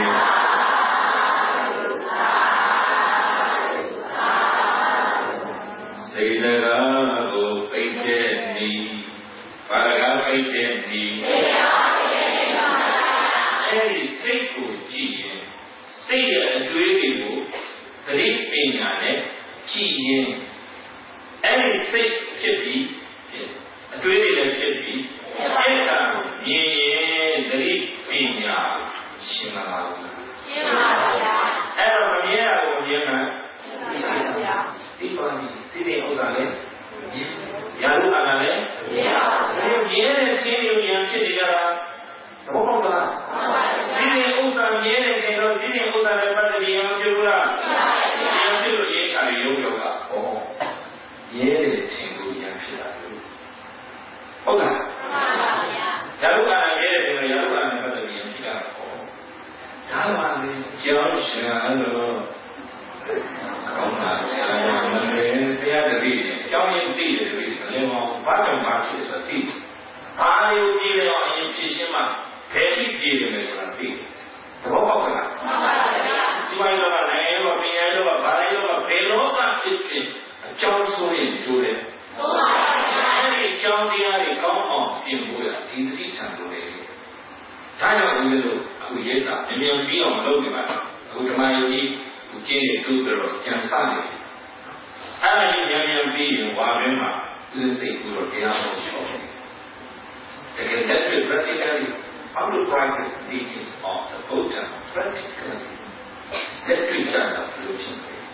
စေတကားကိုပိတ်တဲ့ဤဘာကပိတ်တဲ့ဤအဲ့ဒီစိတ်ကိုကြည့်ရင်စိတ်ရဲ့အတွေးတွေကိုသတိပညာနဲ့ကြည့်ရင်အဲ့ဒီစိတ်ဖြစ်ပြီးအတွေးတွေလည်းဖြစ်ပြီးအဲ့ဒါမြင်ရင်သတိပညာရှင်းလာပါဘူးရှင်းပါပါဗျာအဲ့တော့မမြင်ရဘူးမြင်မှာရှင်းပါပါဗျာဒီပေါ်ဒီဥစ္စာလည်းရာလူအားလည်းမြင်ပါဘူးမြင်တဲ့ရှင်းရုံဉာဏ်ဖြစ်နေကြတာဘောပေါက်လားမှန်ပါဗျာဒီဥစ္စာမြင်တဲ့ခင်တော့ဒီဥစ္စာနဲ့ပတ်သက်ပြီးအောင်ပြောလားမှန်ပါဗျာဉာဏ်ဖြစ်လို့ရေးချာရုံရောကဟောရဲတဲ့ရှင်ကိုဉာဏ်ဖြစ်တာဟုတ်လားမှန်ပါဗျာရာလူအားရဲတဲ့ခင်တော့ရာလူအားနဲ့ပတ်သက်ပြီးအောင်ဖြစ်တာဟောဒါမှလည်းကြောင်းရှင်အဲ့လိုကောင်းတာဆရာမင်းတရားတပည့်ကြောင်းရင်းသိတယ်တပည့်လည်းမောဘာကြောင့်ပါဖြစ်ဆိုသိဘာယုံကြည်တော့အရင်ဖြစ်ရှင်းမှဘယ်ဖြစ်ပြည့်တယ်ဆိုတာသိသဘောပေါက်လားမှန်ပါဗျာဒီပိုင်းတော့နိုင်ငံရောပညာရောဘာရောဘယ်လောကဖြစ်ဖြစ်အကြောင်းဆိုရင်ကျိုးတယ်မှန်ပါဗျာအဲဒီအကြောင်းတရားတွေကောင်းအောင်ပြင်ဖို့ရဒီသတိချမ်းလို့လေဒါကြောင့်ဦးဇင်းတို့အခုရေးတာအမြင်ပြီးအောင်လုပ်နေပါအခုဓမ္မယုံကြည်ကျင်းနေတူတော့ကျန်စားနေအဲ့ဒါကြီးဉာဏ်ပြီးရင်ဝါရင်းမှာသူစိတ်ကိုတရားဟောချောတယ်တကယ်လက်တွေ့ practically how to practice the teachings of the Buddha practically လက်တွေ့ကြတာလို့ရှင်းတယ်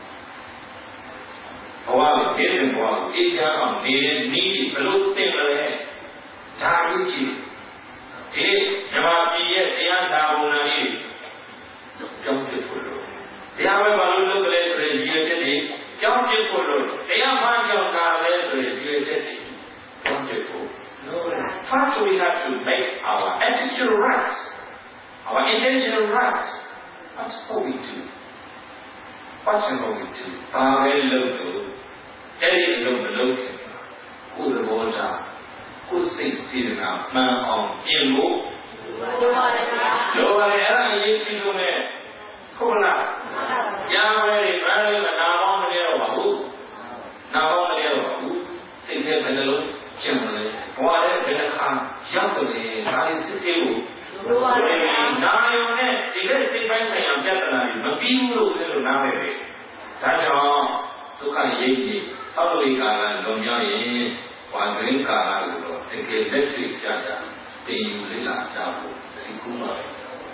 ဘဝကိုပြည့်စုံဘဝကိုအေးချမ်းအောင်နေတဲ့နည်းဘယ်လိုသင်လဲဒါလို့ကြည့်ဒီဓမ္မပြည်ရဲ့တရားသာဝနာကြီးကြောင်းပြဖို့လို့တရားပဲဘာလို့လုပ်ကြလဲဆိုရင်ဒီချက်တွေကြောင်းပြဖို့လို့တရားမှန်ကြောင်းကာလဲဆိုရင်ဒီချက်တွေကြောင်းပြဖို့ First we have to make our attitude right, our intention right. That's what we do. What's what we do? Very low, very low. Who the water? Who sings in our man on in book? Lower the you to me. Cola. Yahweh, very now on the air. Now on the air. Think here, hello. ကျန်တယ်ဘဝရဲ့ဘယ်နှခါရောက်တယ်ဒါလေးစစ်ဆေးဖို့နာယုံနဲ့ဒီလက်စိတ်ပိုင်းဆိုင်ရာပြဿနာတွေမပြီးဘူးလို့ဆိုလို့နားမယ်ပဲဒါကြောင့်ဒုက္ခရိပ်ကြီးသောက်လို့ကာလလွန်မြောက်ရင်ဝါဂရင်းကာလလို့တော့တကယ်လက်တွေ့ကြတာတင်ယူလေ့လာကြဖို့စီကူးပါပဲ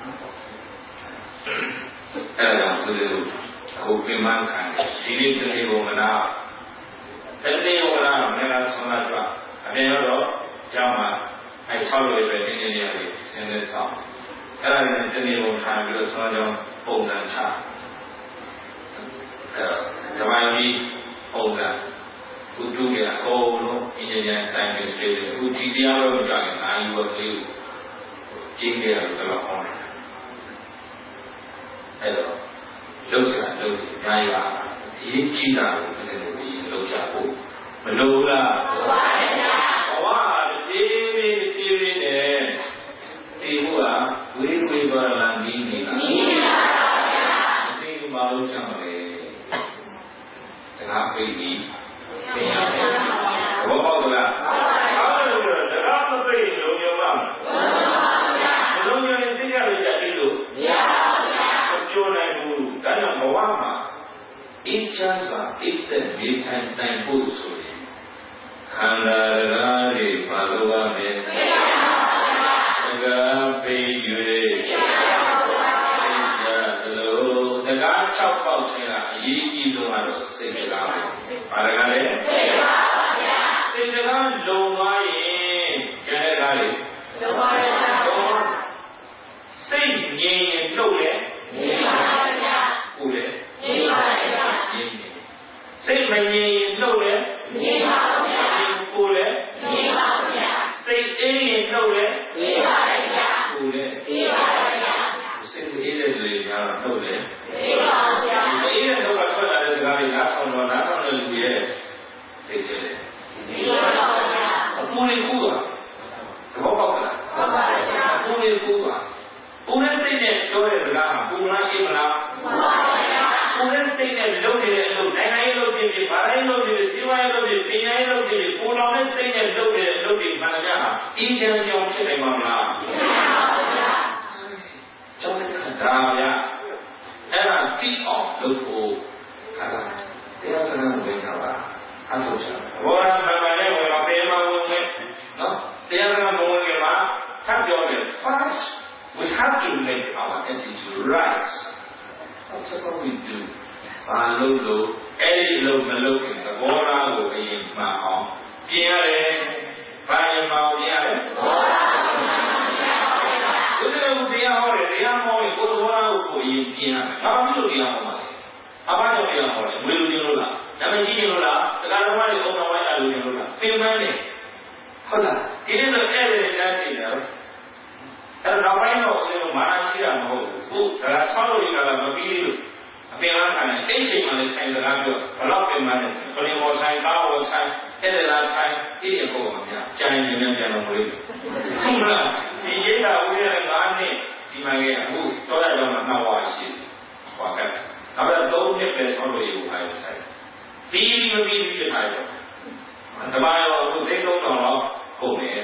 အဲ့ဒါကိုဒီလိုအခုပြန်မှန်းခံဒီနေ့တနေ့ကိုမလားတနေ့ဝလာမလားဆုံးလာကြအပြင်တော့ကျောင်းမှာအဲဆောက်လို့ပဲနေနေရတယ်ဆင်းသက်ဆောင်အဲ့ဒါနဲ့တနေ့ကိုထားပြီးတော့ဆောင်းကြောင်းပုံစံချဓမ္မကြီးပုံစံကုတုရအကုန်လုံးအင်းဉာဏ်တိုင်းပဲစေတယ်အခုဒီတရားတော့မကြရင်အာယုဝကလေးကိုကျင်းကြရတယ်ဆိုတော့ဟောတယ်အဲ့တော့လုံးစံလုံးညာရဒီကြည့်တာကိုဒီလိုမျိုးလုံးချဖို့မလို့လားမှန်ပါဗျာဘဝဒီနဲ့ဒီဘုရားဝိဝေပါလာနီးနေတာနီးပါဗျာဒီမှာလုံးချမှာလေစကားပြေးပြီးပြင်ရမယ်ဘောပေါက်လားမှန်ပါဗျာအဲ့ဒါစကားမပြေးလုံးရုံလားမှန်ပါဗျာလုံးရုံနဲ့သိကြလို့ကြည့်လို့မရပါဗျာမပြောနိုင်ဘူးဒါကြောင့်ဘဝမှာအင်းချမ်းစွာအိတ်သက်နေထိုင်နိုင်ဖို့ဆိုရင်ခန္ဓာရားတွေဘာလို့ပါလဲစကားပေး၍စကား6ပေါက်ချင်းကအရေးကြီးဆုံးကတော့စိတ်စကားပဲ။ဘာလဲလဲစိတ်စကားပါဗျာ။စိတ်စကားလုံသွားရင်ကျန်တဲ့ကားတွေလုံပါရဲ့။စိတ်ငြိမ်ရင်နှုတ်လေငြိမ်ပါဗျာ။ကိုလေငြိမ်ပါဗျာ။ငြိမ်နေ။စိတ်မငြိမ်ရင်နှုတ်လေငြိမ်ပါဗျာ။ကိုလေငြိမ်ပါဗျာ။စိတ်အေးရင်နှုတ်လေငြိမ်ပါဗျာ။ကိုလေငြိမ်ပါဗျာ။စိတ်အေးတဲ့လူတွေကတော့နှုတ်လေဒီအေးတဲ့နှုတ်ကထွက်လာတဲ့စကားတွေနားထောင်တော့နားထောင်တဲ့လူရဲ့သိချတိအောင်လုပ်ဖို့ဟာတရားစကားဝင်တာပါအထုတ်ချင်ဘောရမမနဲ့ဝင်တော့ပေးမဝင်နဲ့နော်တရားစကားမဝင်ခင်မှာထပ်ပြောတယ် first we have to make our attitude right that's what we do ဘာလို့အဲ့ဒီလို့မလုပ်ခင်သဘောထားကိုအရင်မှန်အောင်ပြင်ရတယ်ဘာရင်မှပြင်ရတယ်ဘောဘုရားတရားဟောတယ်တရားဟောရင်ကိုယ်သဘောထားကိုအရင်ပြင်ရတယ်ဘာဖြစ်လို့တရားဟောမှာလဲအဘကြောင့်တရားဟောတယ်ဝေလူချင်းလို့လားနာမည်ကြီးလို့လားတရားတော်တွေဘုံတော်ဝိုင်းလာလို့လို့လားပြင်ပန်းတယ်ဟုတ်လားဒီနေ့တော့အဲ့ဒီတရားရှိတယ်အဲ့တော့ဘိုင်းတော့ဦးဇင်းတို့မာနရှိတာမဟုတ်ဘူးဒါကဆောက်လို့ရတာမပြီးလို့အပင်လားခံတယ်အိတ်ချိန်မှလည်းဆိုင်စကားပြောဘလောက်ပင်မှလည်းပလင်မော်ဆိုင်ကားဝဆိုင်အဲ့ဒါလားဆိုင်ဒီအဖို့မှာများကြိုင်နေပြန်တော့မလို့ဟုတ်လားဒီရိတ်တာဦးရဲ့9နှစ်ဒီမှာကအခုတော့ရတော့မှနောက်ဝါရှိဟောကဲဒါပေမဲ့3နှစ်ပဲဆောက်လို့ရဘူးအဲ့ဒါဆိုင်ပြီးမပြီးပြီးထားကြတမန်တော်အခုသိတော့တော့ဟုတ်တယ်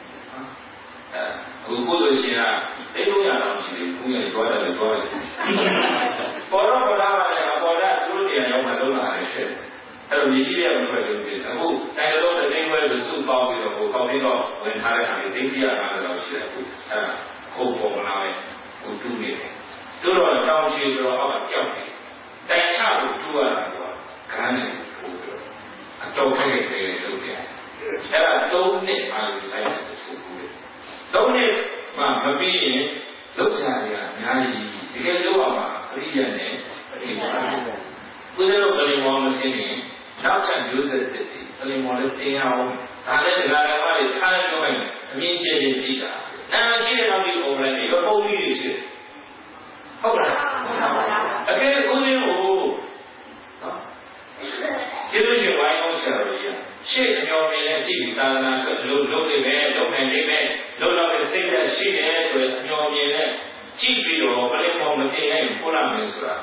အခုကိုယ်လိုရှင်ကသိလို့ရတော့ရှိတယ်ကိုယ်ရဲ့ကြွားတယ်ကြွားတယ်ပေါ်တော့ပေါ်လာပါလေပေါ်တာသူတို့တရားရောက်မှလုံးလာတယ်ဖြစ်အဲ့တော့မြည်ကြီးရဲ့ဘယ်လိုလုပ်လဲအခုတိုင်တော်တဲ့သိန်းဝဲလို့စုပေါင်းပြီးတော့ဟိုပေါင်းပြီးတော့ဝင်ထားတဲ့အခါမှာသိန်း150လောက်ရှိတယ်အခုအဲ့ဒါဟုတ်ပေါ်လာပဲဟိုတူးနေတယ်သူတို့တော့တောင်းချေဆိုတော့အောက်ကကြောက်တယ်တိုင်ချလို့တူးရတာကခန်းနေပို့ပြီးအတော့ခဲခဲလုပ်တယ်အဲ့ဒါ3နှစ်အားလို့ဆိုင်တယ်ဆိုဘူးလေ3နှစ်မှမပြီးရင်လောက်ချာတွေကအများကြီးတကယ်လို့အောင်ပါအရိယာနဲ့အရိယာကိုယ်တို့ကလေးမောင်လို့ရှင်းရင်နောက်ထပ်မျိုးဆက်တစ်တီကလေးမောင်လည်းတင်အောင်ဒါလည်းဒကာဒကာတွေထားလို့ပဲအမြင့်ကျယ်ကျယ်ကြည့်တာကြီးတဲ့နောက်ပြီးပုံလိုက်ပြီးတော့ပုံကြီးတွေရှိဟုတ်လားအကယ်ကိုယ်ကိုနော်ကျေးဇူးရှင်ဝိုင်းအောင်ဆရာတော်ကြီးရှေ့အမျော်မြင်နဲ့ကြည့်ပြီးသာသနာ့အတွက်လုပ်နေပဲလုပ်နိုင်နေပဲလုပ်တော့တဲ့စိတ်ဓာတ်ရှိတယ်ဆိုရင်အမျော်မြင်နဲ့ကြည့်ပြီးတော့ဘယ်လိုမှမတင်နိုင်ဘူးလားမင်းဆိုတာ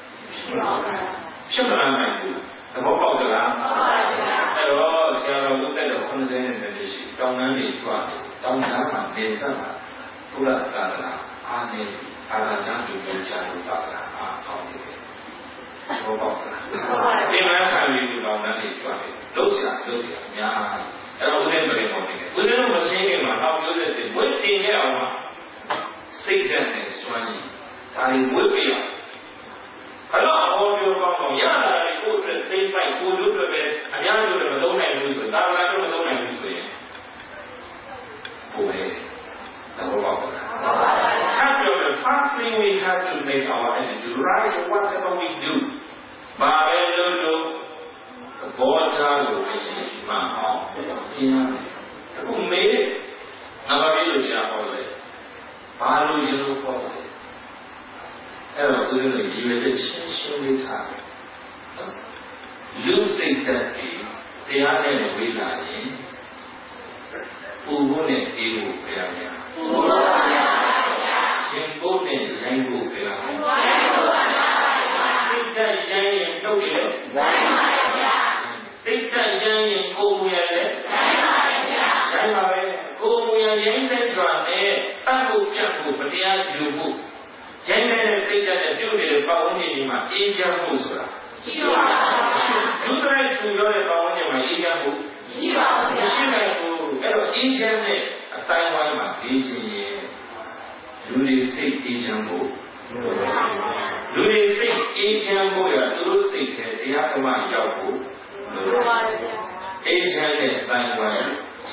ဖြစ်မလာနိုင်ဘူးသဘောပေါက်သလားမှန်ပါဗျာအဲ့တော့ဆရာတော်ဘုရားတော်90နဲ့ရှိတောင်းတန်းနေကြွားတောင်းတန်းမှာနေသမှာဘုရားသာသနာအားနေအာရဏပြုလို့ချလို့ပါလားအားကောင်းတယ်ဘောပေါက်သလားဒီမှာခံပြီးတောင်းတန်းနေကြွားတယ်လို့ဆရာလို့ပြအများအဲ့တော့ဦးဇင်းပြည်ပေါ်နေတယ်ဦးဇင်းတို့မချင်းခင်မှာတော့ပြောတဲ့ဝိတင်ရအောင်မှာစိတ်ဓာတ်နဲ့စွမ်းရည်ဒါတွေဝိပြရအဲ့တော့ဟောပြောကောင်းတော့ရတာကိုယ်အတွက်သိပိုက်ကိုယ်တို့အတွက်ပဲအများကြီးတို့မသုံးနိုင်ဘူးဆိုတာသာသနာ့တို့မသုံးနိုင်ဘူးဆိုရင်ဘုရားတော့ဘာပါလဲ First thing we have to make our attitude right in whatever we do ဘာပဲလုပ်လို့ဘောဓာကိုရှိမှအောင်ကျင်းရတယ်အခုမေးအမပြေလို့ကြာဟောတယ်ဘာလို့ရလို့ဟောတယ်အဲ့တော့ဦးဇင်းတို့ဒီလိုရှင်းရှင်းလေးထားတယ်လူစိတ်သက်ပြီးတရားနဲ့ဝေးလာရင်ပူဖို့နဲ့အေးဖို့ပြရမယ်ပူဖို့ပါဗျာရှင်ဖို့နဲ့ရိုင်းဖို့ပြရမယ်ရိုင်းဖို့ပါဗျာစိတ်သက်ရိုင်းရင်တော့ရရိုင်းပါဗျာစိတ်သက်ရိုင်းရင်ကိုယ်မူရလေရိုင်းပါဗျာရိုင်းပါပဲကိုယ်မူရရိုင်းတဲ့ဆိုတာနဲ့တတ်ဖို့ပြတ်ဖို့တရားယူဖို့ရိုင်းတဲ့စိတ်သက်နဲ့ပြုနေတဲ့ပတ်ဝန်းကျင်ဒီမှာအေးချမ်းဖို့ဆိုတာရှိပါဘူးလူတိုင်းသူပြောတဲ့ပတ်ဝန်းကျင်မှာအေးချမ်းဖို့ရှိပါဘူးရှိနိုင်ဘူးအဲ့တော့အေးချမ်းတဲ့အတိုင်းဝိုင်းမှာအေးချမ်းရင်လူတွေစိတ်အေးချမ်းဖို့လူတွေစိတ်အေးချမ်းဖို့ရသူတို့စိတ်ထဲတရားဓမ္မရောက်ဖို့အေးချမ်းတဲ့အတိုင်းဝိုင်း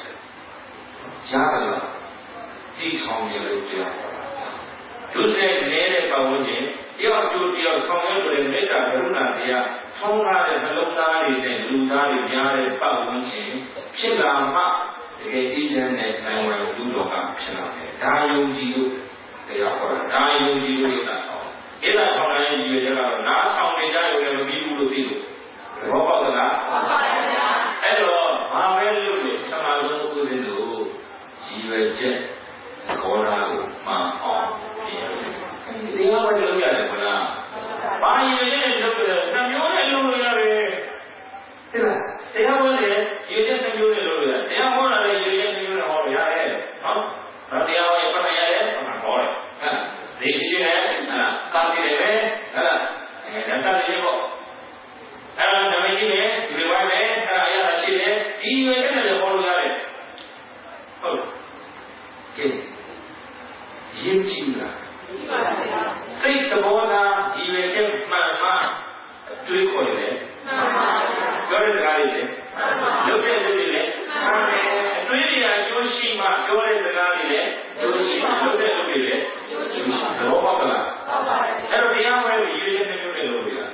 ကြားလာဒီထောင်ရလို့ပြောလူစိတ်နေတဲ့ပတ်ဝန်းကျင်တယောက်ကျိုးတယောက်ဆောင်ရွက်လို့မေတ္တာကရုဏာတရားထုံးထားတဲ့နှလုံးသားတွေနဲ့လူသားတွေများတဲ့ပတ်ဝန်းကျင်ဖြစ်လာမှတကယ်အေးချမ်းတဲ့နိုင်ဝယ်လူတော်ကဖြစ်လာတယ်။ဒါယုံကြည်လို့တရားဟောတာဒါယုံကြည်လို့ရတာဟော။အဲ့ဒါဆောင်တဲ့ရည်ရွယ်ချက်ကတော့နားဆောင်နေကြရုံနဲ့မပြီးဘူးလို့သိလို့ဘောပေါက်သလား။ဟုတ်ပါဗျာ။အဲ့တော့ဘာပဲလို့လဲသမာဓိကိုသိလို့ရည်ရွယ်ချက်ခေါ်တာကိုမှအောင်တရားဝင်လုပ်ရတယ်ခလား။ဘာရည်ရွယ်ချက်လုပ်တယ်နှမျိုးနဲ့လုပ်လို့ရတယ်။ဟုတ်လား။တရားဝင်တယ်ရည်ရွယ်ချက်နှမျိုးနဲ့လုပ်လို့ရတယ်။တရားဟောတာလည်းရည်ရွယ်ချက်နှမျိုးနဲ့ဟောလို့ရတယ်။နော်။ဒါတရားဝင်ပတ်သက်ရတယ်ဟောတယ်။ဟဲ့။ဒီရှိနေကာစီတယ်ပဲဟဲ့လား။စိတ်သဘောထားဒီပဲချက်မှန်မှတွေးခေါ်တယ်ပြောတဲ့စကားလေးလေလုပ်တဲ့လူတွေလည်းမှန်တယ်အတွေးတွေအကျိုးရှိမှပြောတဲ့စကားတွေလည်းကျိုးရှိမှလုပ်တဲ့လူတွေလည်းကျိုးရှိမှသဘောပေါက်သလားဟုတ်ပါတယ်အဲ့တော့တရားဝဲကိုရည်ရည်နဲ့မျိုးနဲ့လုပ်ရတာ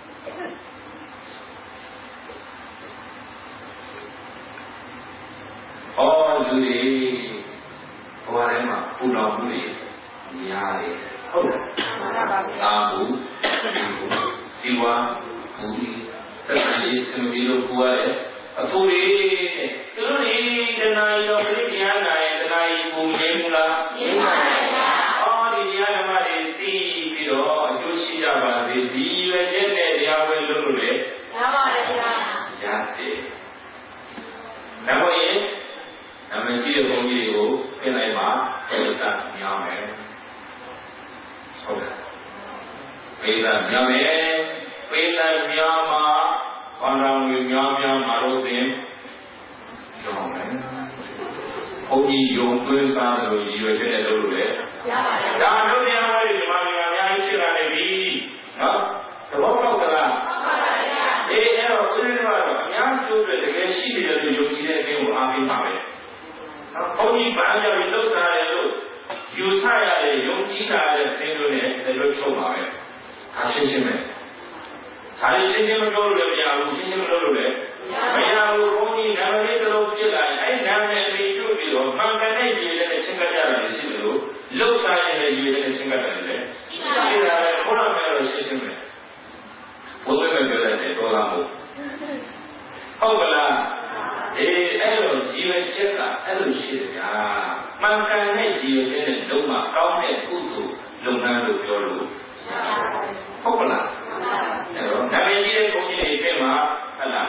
လူတွေဘဝထဲမှာပူလောင်မှုတွေများတယ်ဟုတ်တယ်အာဘူးစီဝါဘူးသက်ဆိုင်ရေးစံပြီးလို့ပူရတယ်အပူတွေသူတို့တွေတဏှာရောပြိညာနာရဲ့တဏှာကြီးပူနေမလားနေပါဗျာအော်ဒီတရားဓမ္မတွေသိပြီးတော့အကျိုးရှိကြပါစေဒီရွယ်ချက်နဲ့တရားဝဲလုပ်လို့လေရပါတယ်ဗျာရတယ်ဒါမို့ရင်အမှန်ကြီးတဲ့ဘုန်းကြီးတွေကိုပြင်လိုက်ပါပိဋကမြောင်းမယ်ဟုတ်တယ်ပိဋကမြောင်းမယ်ပိဋကမြောင်းမှာဘာသာဝင်မြောင်းမှာလို့ပြင်ကျောင်းမယ်ဘုန်းကြီးယုံသွင်းစားတယ်လို့ရည်ရွယ်ချက်နဲ့လုပ်လို့လေရပါတယ်ဒါတို့တရားဝဲဒီမှာအများကြီးဖြစ်လာနေပြီနော်သဘောပေါက်သလားဟုတ်ပါပါဗျာအဲ့တော့ဦးဇင်းတို့ကတော့အများကျိုးတွေတကယ်ရှိနေတယ်လို့ယုံကြည်တဲ့အခြင်းကိုအားပေးပါမယ်ဘုန်းကြီးဘာကြောင့်လှုပ်ထားတယ်လို့ယူဆရတယ်ယုံကြည်တာတဲ့သင်တို့နဲ့တို့ချုပ်ပါပဲဒါရှင်းရှင်းပဲဒါလေးရှင်းရှင်းမပြောလို့လည်းမရဘူးရှင်းရှင်းမပြောလို့လည်းမရဘူးဘုန်းကြီးနာမည်တစ်လုံးဖြစ်လာရင်အဲ့နာမည်လေးကျွတ်ပြီးတော့မှန်ကန်တဲ့ရည်နဲ့ရှင်းပြကြတာလည်းရှိတယ်လို့လှုပ်ထားတဲ့ရည်နဲ့ရှင်းပြတာလည်းရှိတာပဲဘုရားမဲတော့ရှင်းရှင်းပဲဘုရားမဲပြောတယ်တော်လားမဟုတ်ဟုတ်ကလားအဲ့လိုရည်ရွယ်ချက်ကအဲ့လိုရှိတယ်ဗျာမှန်ကန်တဲ့ရည်ရွယ်ချက်နဲ့လုံးဝကောင်းတဲ့ကုသိုလ်လုပ်ငန်းလို့ပြောလို့ဟုတ်ကလားအဲ့တော့နာမည်ကြီးတဲ့ဘုန်းကြီးတွေထဲမှာဟလာ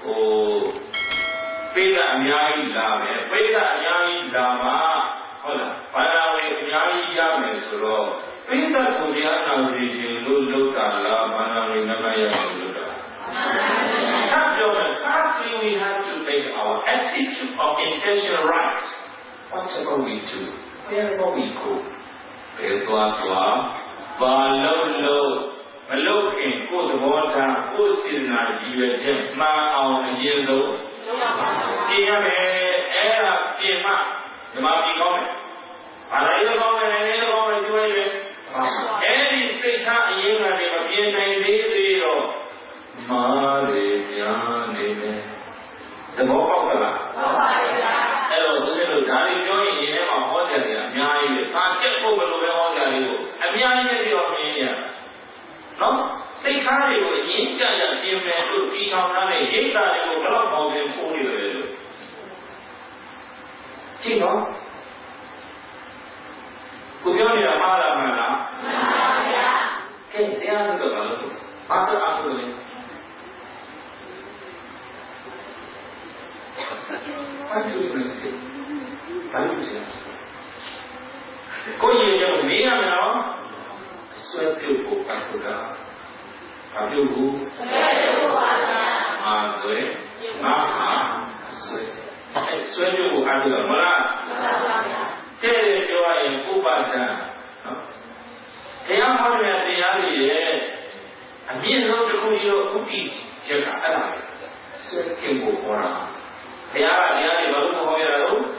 ပိဋကအများကြီးလာမယ်ပိဋကအများကြီးလာမှာဟုတ်လားဘာသာဝင်အများကြီးရမယ်ဆိုတော့ပိဋကကိုတရားနာစီခြင်းလို့လုပ်တာလားဘာသာဝင်နမရမယ်လို့လုပ်တာFirstly, we have to make our attitude of intention right. Whatever we do, wherever we go, the more popular. Hello, hello, Dari join in a hotel. I get over the hotel. I'm young of India. No? Say, Kari will in China, you may do eat on a hit that you will not hold him for you. Chino? Could you only have a mother? Okay, they are the other. After What do you say? What do you say? Có gì cho mình biết không nó? Xoay tiêu phụ các phụ đó. Và tiêu phụ. Mà người mà xoay tiêu phụ các phụ đó là. Thế thì cho anh phụ bà cha. Thế anh hỏi là thế anh gì vậy? Anh biết không được không yêu cũng đi chưa cả cái này. Xoay tiêu phụ qua đó. Thế à, thì bảo lúc hồi là đúng.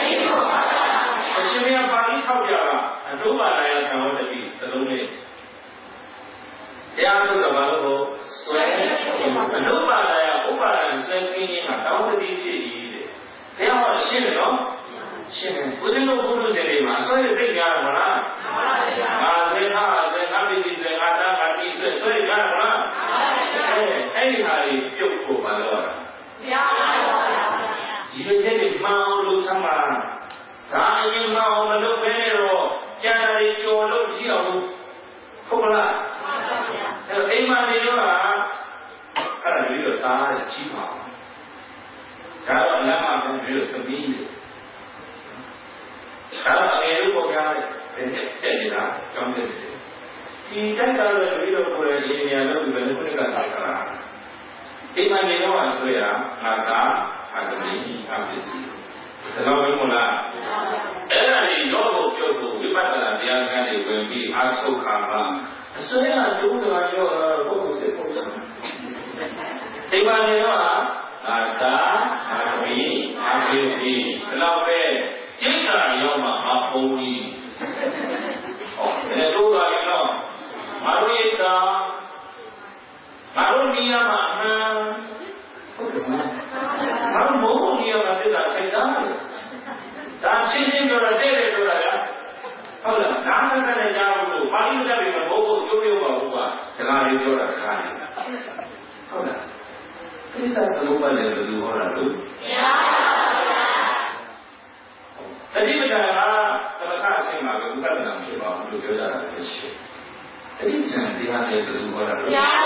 Chứ mình phải không giờ là chú bà này là thằng là gì, là đúng đi. Thế à, tôi là bảo lúc xoay, lúc bà này là cũng bà này xoay kinh nghiệm mà đâu có đi chỉ gì. Thế à, họ xin rồi đó. Xin rồi, cứ thế lúc cũng được gì mà xoay được cái nhà mà là. Mà xoay đi xoay ta đi xoay ra mà là. Ấy là chụp của bà rồi. Jika jadi mau lu sama, tanya mau lu bero, cari jodoh siapa? Kau lah. Kalau iman dia lah, kalau dia tak cima, kalau lama pun dia kembali. Kalau dia lu bukan, jadi lah, macam tu. Kita kalau dia boleh ini ada bukan pun kita tak salah. Iman dia lah tu ya, maka. Agni abisi. Kalau memula, era ni jodoh jodoh, kita dah dia kan di bumi အားထုတ်ခါမှာအစွဲကဒုက္ခရောပုဂ္ဂိုလ်စိတ်ပုံစံဒီမှာနေတော့အာသာအာမီအာမေဒီဒီလောက်ပဲကျင့်တာရောမှအဖုံးကြီးဟောဒီလိုပါရင်တော့မရိတာမရမိယမှာအမှန်ဟုတ်တယ်မရမိုးကြီးရမှာတက်တာထိုက်တာဒါချင်းချင်းပြောတော့တဲ့တယ်ဆိုတာကဟုတ်လားနာမကလည်းကြားဘူးပါဠိမတတ်ပြီမဟုတ်ဘူးကျိုးပြောပါဘူးကစကားလေးပြောတာခါနေတာဟုတ်လားဒီစားသမုပ္ပါဒ်လည်းဘယ်လိုဟောတာလို့မရပါဘူးတတိပဒံကသမထအချင်းမှာကဥပဒနာဖြစ်ပါဘူးလို့ပြောကြတာလည်းရှိတယ်တတိပဒံတရားလည်းဘယ်လိုဟောတာလို့မရပါဘူး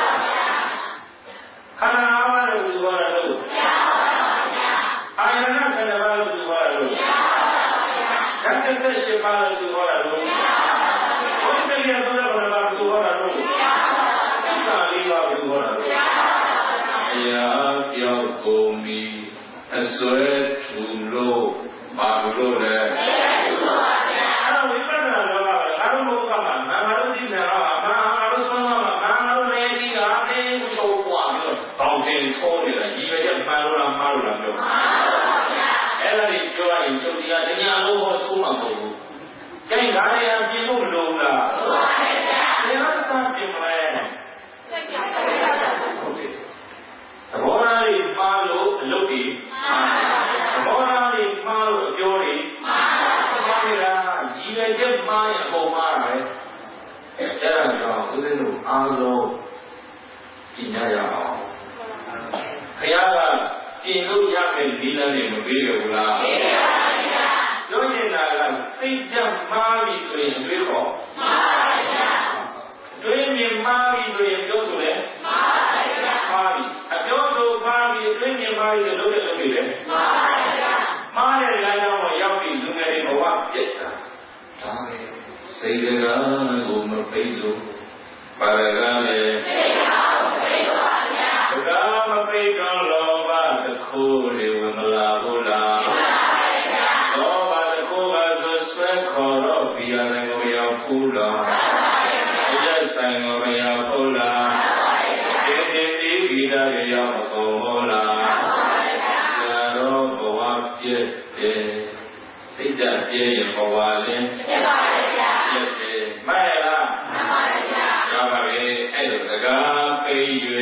ခန္ဓာ၅ပါးလည်းဘယ်လိုဟောတာလို့မရပါဘူးအာယတနာခန္ဓာ၅ပါးလည်းဘယ်လိုဟောတာလို့မရပါဘူးဓာတ်သက်၈ပါးလည်းဘယ်လိုဟောတာလို့မရပါဘူးဘုရားတရားသုံးပါးလည်းဘယ်လိုဟောတာလို့မရပါဘူးသစ္စာ၄ပါးဘယ်လိုဟောတာလို့မရပါဘူးအရာပြောက်ကုန်ပြီအစွဲထူလို့ဘာလို့လဲအဲ့တော့ဝိပဿနာလောကပဲငါတို့ဘုရားမှာငါတို့သိနေတော့ငါတို့ဆုံးမှာငါတို့နေပြီးတာအေးဆိုပွားပြီးတော့တောင်းတင်ထိုးနေတာဒီပဲကျမှန်လို့လားမှားလို့လားပြောအဲ့ဒါကြီးပြောရင်ချုပ်တရားတရားလုံးဟောဆုံးမှာမဟုတ်ဘူးကျန်ဒါရရင်ပြင်ဖို့မလိုဘူးလားဟုတ်ပါရဲ့ဗျာတရားစပြင်မလဲစိတ်ကြပါဟုတ်တယ်သဘောထားတွေမှားလို့အလုပ်တွေသဘောထားတွေမှားလို့အပြောတွေမှားနေတာရည်ရွယ်ချက်မှားရင်ပုံမှားတာပဲအဲ့ဒါကြောင့်ဦးဇင်းတို့အားလုံးပြင်ရအောင်ဘုရားကပြင်လို့ရမယ်ဒီလမ်းနဲ့မပေးရဘူးလားပေးပါပါဗျာပြောနေတာကစိတ်ကြမှားပြီဆိုရင်တွေးတော့မှားပါဗျာတွေးမြင်မှားပြီဆိုရင်ပြောဆိုလဲမှားပါဗျာမှားပြီအပြောဆိုမှားပြီတွေးမြင်မှားပြီလို့လုပ်တယ်လေမှားပါဗျာမှားတဲ့လမ်းကြောင်းကိုရောက်ပြီလူငယ်တွေဘဝပြည့်တာဒါပဲစိတ်ကကိုမပိတ်လို့ပါရကလည်းစိတ်ကမပိတ်ပါဗျာဒါမပိတ်တော့လောဘတစ်ခုလေးဝင်မလာဘူးလားလောဘတစ်ခုကဆိုဆွဲခေါ်တော့ဘီယာလည်းကိုရောက်ဘူးလားရက်ဆိုင်ကိုမရောက်ဘူးလားဒီဒီဂီတာတွေရောက်မကုန်ဘူးလားဒါတော့ဘဝပြည့်တယ်စိတ်ဓာတ်ပြည့်ရင်ဘဝလည်းပြည့်ပါရဲ့ဗျာပြည့်တယ်မှန်လားမှန်ပါရဲ့ဗျာဒါပါပဲအဲ့လိုစကားပိတ်၍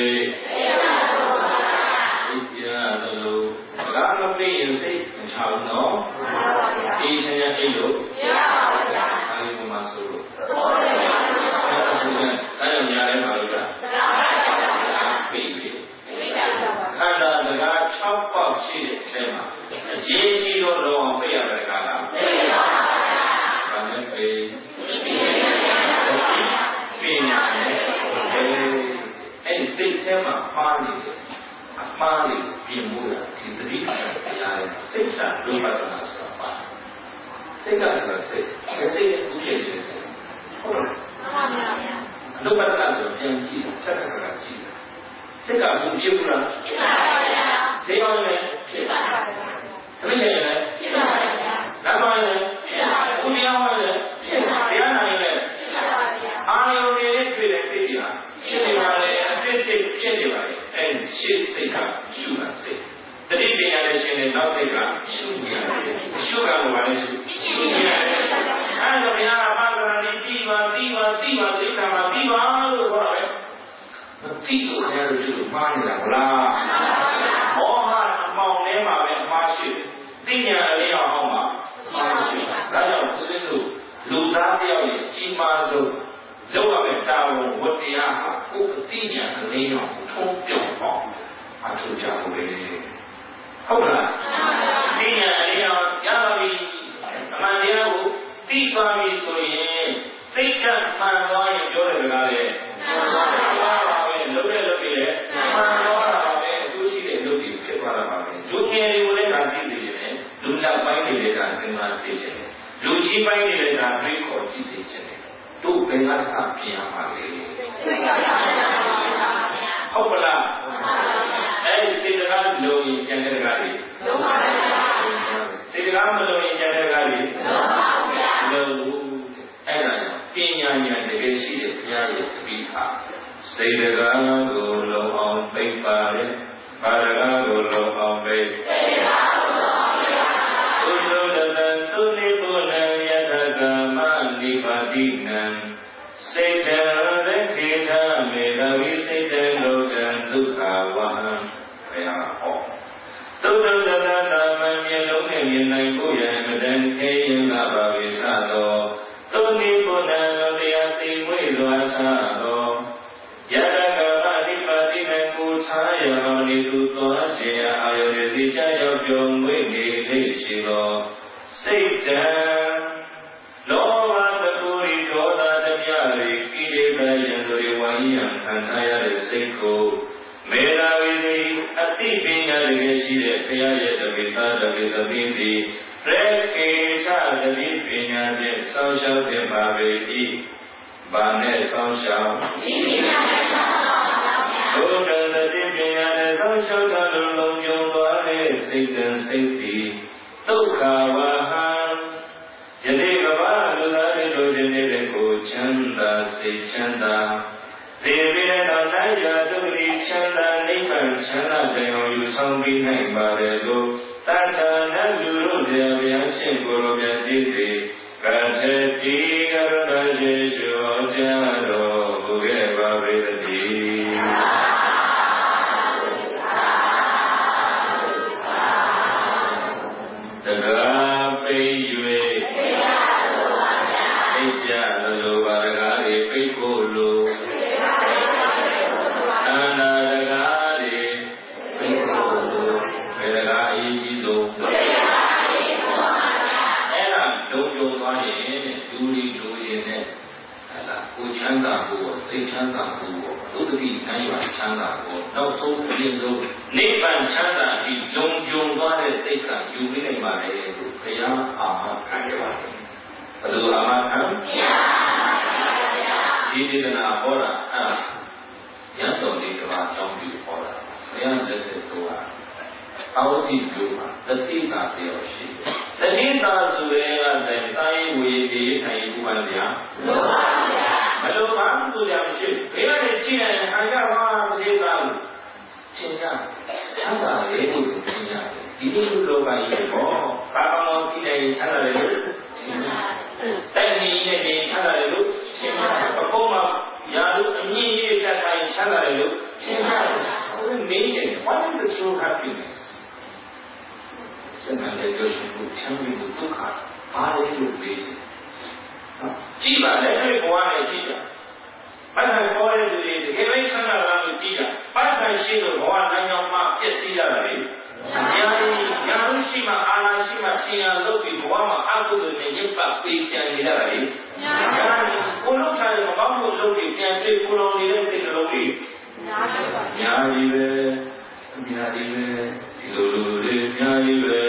ဒါမပေးရင်သိမချအောင်နော်အေးချမ်းအေးလို့ရပါပါဗျာအဲဒီမှာဆိုလို့ဟုတ်တယ်ဗျာအဲ့ဒါညာလဲပါလို့လားပြီးပြီခန္ဓာစကား6ပေါက်ရှိတဲ့အထဲမှာအရေးကြီးတော့အောင်ပြရတဲ့ကာလပြပါပါဗျာဘာနဲ့ပေးပညာနဲ့အဲ့ဒီစိတ်ထဲမှာပါနေတယ်အမှားလေးပြင်မှုရဒီသတိတရားရဲ့စိတ်ဓာတ်ဒုက္ခနာဆိုတာပါစိတ်ကဆိုတာစိတ်ရဲ့ဥပ္ပေရဲ့စိတ်ဟုတ်လားမှန်ပါဗျာဒုက္ခနာဆိုပြန်ကြည့်ချက်ခါကြည့်စိတ်ကဘူးဖြစ်ဘူးလားဖြစ်ပါပါဗျာဒီအောင်လည်းဖြစ်ပါပါဗျာသမီးလည်းဖြစ်ပါပါဗျာလက်ပိုင်းလည်းဖြစ်ပါပါဦးတရားပိုင်းလည်းဖြစ်ပါပါတရားနိုင်လည်းဖြစ်ပါပါဗျာအာယုန်တွေတွေ့တဲ့စိတ်တွေကဖြစ်နေပါလေအဖြစ်ဖြစ်နေပါလေအဲ့ရှေ့စိတ်ကရှုတာစိတ်တတိပညာနဲ့ရှင်တဲ့နောက်စိတ်ကရှုနေရတယ်ရှုတာကဘာလဲရှုနေရတယ်အဲ့တော့ဘုရားကပါဒနာလေးပြီးပါစိတ်ကမှာပြီးပါလို့ခေါ်တယ်မပြီးလို့ဘုရားတို့ဒီလိုမှားနေတာဗလားမောဟအမောင်ထဲမှာပဲအမှားရှိသိဉာဏ်အလျောက်အောင်မှာမှားရှိဒါကြောင့်ဦးဇင်းတို့လူသားတယောက်ရဲ့ကြီးမားဆုံးလောက်ရမယ့်တာဝန်ဝတ္တရားဟာကိုယ်အသိဉာဏ်အလင်းအောင်ထုံးပြောင်းအောင်အထူးကြဖို့လေဟုတ်လားသိဉာဏ်အလင်းအောင်ရပါပြီအမှန်တရားကိုသိပါပြီဆိုရင်စိတ်ကမှန်သွားရင်ပြောတယ်ကလည်းမှန်သွားပါပဲလုံးရဲ့လုံးရဲ့မှန်သွားတာပဲအကျိုးရှိတဲ့လုပ်တွေဖြစ်သွားတာပါပဲလူငယ်တွေကိုလည်းဒါသိသိနေတယ်လူနောက်ပိုင်းတွေလည်းဒါသင်္ခါသိနေတယ်လူကြီးပိုင်းတွေလည်းဒါသိခေါ်ကြည့်သိနေတယ်တို့ဘယ်ကစပြင်ရမှာလဲဟုတ်ပါလားအဲ့ဒီစေတနာလုံးရင်ကျန်တဲ့ကလေးလုံးပါဗျာစေတနာမလုံးရင်ကျန်တဲ့ကလေးလုံးပါဗျာလုံးအဲ့ဒါပညာတကယ်ရှိတဲ့ဘုရားရဲ့တပည့်ဟာစိတ်တကားကိုလုံအောင်သိပါတယ်ဘာတကားကိုလုံအောင်သိစိတ်တကားကိုလုံအောင်သိပါသုတ္တတံသုနိပုဏ္ဏယတကမနိပါတိနံစိတ်တံရခေထမေတဝိစိတ်တံလောကံဒုက္ခဝဟံဘုရားဟောသုတ္တတတာမံမျက်လုံးနဲ့မြင်နိုင်ဖို့ရန်မတန်ခဲရင်လာပါဝိသသောသုနိပုဏ္ဏတရားသိမွေလွားသသောယတကမနိပါတိနံကိုသာယဟောနိသူသောခြင်းအာယုရတိကြရောက်ကြုံမွေနေလေရှိသောစိတ်တံလောဘတကူရိဒေါသတမြရိကိလေသာယံတို့ဝိုင်းရန်ခံထားရတဲ့စိတ်ကိုမေတ္တာဝိသေအတိပညာတကယ်ရှိတဲ့ဘုရားရဲ့တပိသတပိသပိတိရခေထတပိပညာဖြင့်ဆောင်းရှောက်တဲ့ပါပေ၏ဘာနဲ့ဆောင်းရှောက်ဒီပညာနဲ့ဆောင်းရှောက်ပါဗျာဘုဒ္ဓတပိပညာနဲ့ဆောင်းရှောက်တာလုံးလုံးကျုံသွားတဲ့စိတ်တန်စိတ်တိဒုက္ခဝဟံယနေ့ကဘာလူသားတွေတို့ခြင်းတဲ့ကိုချမ်းသာစိတ်ချမ်းသာဒီပြည့်တော်နိုင်ရာသူဒီချမ်းသာနိဗ္ဗာန်ချမ်းသာတဲ့အောင်ယူဆောင်ပြီးနိုင်ပါတယ်လို့တဏ္ဍာနဲ့လူတို့ဗျာဗျာရှင်ကိုယ်တော်မြတ်ကြီးတွေကထတိကရဏယေရှုဟောကြားတော်မူခဲ့ပါပေတည်းတကားပိတ်၍သိကြလိုပါတကားတွေပိတ်ဖို့လိုချမ်းသာဖို့စိတ်ချမ်းသာဖို့သုတ္တိနိုင်ရချမ်းသာဖို့နောက်ဆုံးအရင်ဆုံးနိဗ္ဗာန်ချမ်းသာပြီးလုံခြုံသွားတဲ့စိတ်ကယူပြီးနိုင်ပါလေလို့ဘုရားအာမခံရပါတယ်ဘယ်လိုအာမခံဒီဒေသနာဟောတာရန်တော်လေးကဘာကြောင့်ဒီဟောတာဘုရားလက်သက်တော်အောက်ဒီလိုမှာတတိတာပြောရှိတတိတာဆိုရင်ကတိုင်းဝေဒီဆိုင်ဥပ္ပန္နလို့ပါဗျာမလို့ပါသူကြမရှိဘယ်နဲ့ကြည့်ရင်အာရပါပတိသာလို့ရှင်းကြချမ်းသာလေလို့ရှင်းကြဒီလိုလောကကြီးပေါ့ဘာမှမဖြစ်တဲ့ချမ်းသာလေလို့ရှင်းကြတဲ့နည်းနဲ့ချမ်းသာလေလို့ရှင်းကြအပေါ်မှာရာလို့အမြင့်ကြီးတက်တိုင်းချမ်းသာလေလို့ရှင်းကြဘယ်နည်းနဲ့ what is the true happiness စံနဲ့ပြောရှင်ကိုချမ်းသာလို့ဒုက္ခဘာလဲလို့ပြောကြည့်ပါလေအဲ့ဘဝနဲ့ကြည့်ကြဘာသာပေါ်တဲ့လူတွေတကယ်ပဲဆန္ဒလာလို့ကြည့်တာဘာသာရှိလို့ဘဝနိုင်အောင်မှပြည့်စည်ရတာလေညာလို့ရှိမှအာနာရှိမှရှင်ရလို့ပြီးဘဝမှာအကုသိုလ်နဲ့ညစ်ပတ်ပေးကြံနေရတာလေညာကိုလို့ထားတယ်မကောင်းလို့လုပ်ပြီးပြန်ပြေကိုလုံးနေတဲ့စိတ်ကလေးကြီးညာကြီးပဲညာကြီးပဲဒီလိုလူတွေညာကြီးပဲ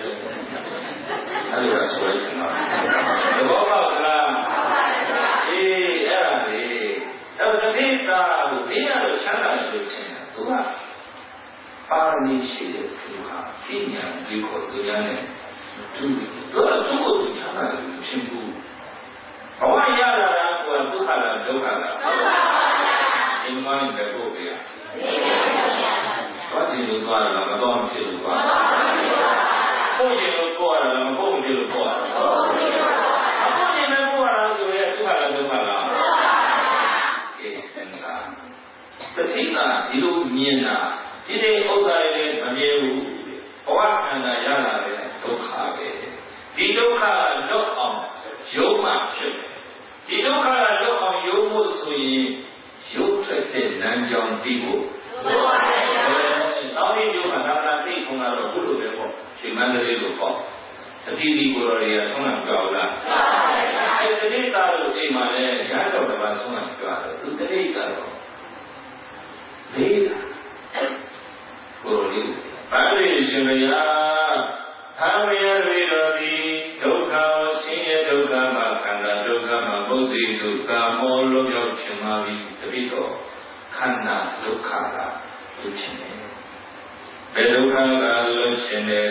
အဲ့ဒါဆိုရင်တော့ဘောပါကလားအေးအဲ့ဒါလေအဲ့ဒါတိတာကိုမင်းရလို့ချမ်းသာလို့ချင်းတာသူကပါရမီရှိတဲ့သူဟာပညာဒီကိုသူရနဲ့သူတို့ကိုချမ်းသာလို့ချင်းဘူးဘဝရတာကဒုက္ခလားဒုက္ခလားဒုက္ခပါဗျာဒီမှာပဲပို့ပြရဘာဒီလိုသွားတာမတော်ဖြစ်လို့သွားပို့ရင်လို့ပို့ရတာမပို့ဖြစ်လို့ပို့ရတာပို့ရင်လည်းပို့ရတာဆိုရဲဒုက္ခလားဒုက္ခလားအေးစင်တာတတိကဒီလိုမြင်တာဒီတဲ့ဥစ္စာတွေမမြင်ဘူးဘဝခန္ဓာရလာတဲ့ဒုက္ခပဲဒီဒုက္ခလွတ်အောင်ယုံမှဖြစ်ဒီဒုက္ခလွတ်အောင်ယုံဖို့ဆိုရင်ရုပ်ထွက်တဲ့လမ်းကြောင်းပြီးဖို့ဟုတ်ပါရဲ့။နောက်ဒီယုံမှာဒါကသိခုံတော့ဘုလိုပဲပေါ့ဒီမန္တလေးလိုပေါ့အတိအကျကိုယ်တော်တွေကဆုံးမပြောလားမှန်ပါဗျာအဲဒီတိတာလို့အိမ်မှာလည်းရဟန်းတော်တစ်ပါးဆုံးမပြောတယ်သူတိတာတော့လေးတာကိုယ်တော်လေးဘာလို့ရှင်မယားသာမယရေတော်ဒီဒုက္ခဆင်းရဲဒုက္ခမှာခန္ဓာဒုက္ခမှာပုသိဒုက္ခမောလုံးရောက်ချင်ပါပြီတပိတော့ခန္ဓာဒုက္ခကလွတ်ချင်တယ်ဘယ်ဒုက္ခကလွတ်ချင်တယ်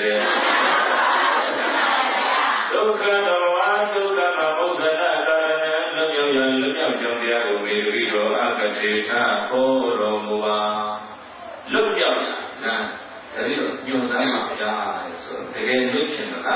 ဒုက္ခတော်ဝါဒုက္ခမှာဘုဒ္ဓနာကာရဏလွတ်ရောက်ရလွတ်ရားကိုမေတ္တာတော်အကတိထဟောတော်မူပါလွတ်ပြောက်ရနာဒါပြီးတော့ညွန်သားမှာဘုရားဆိုတကယ်လွတ်ချင်တာ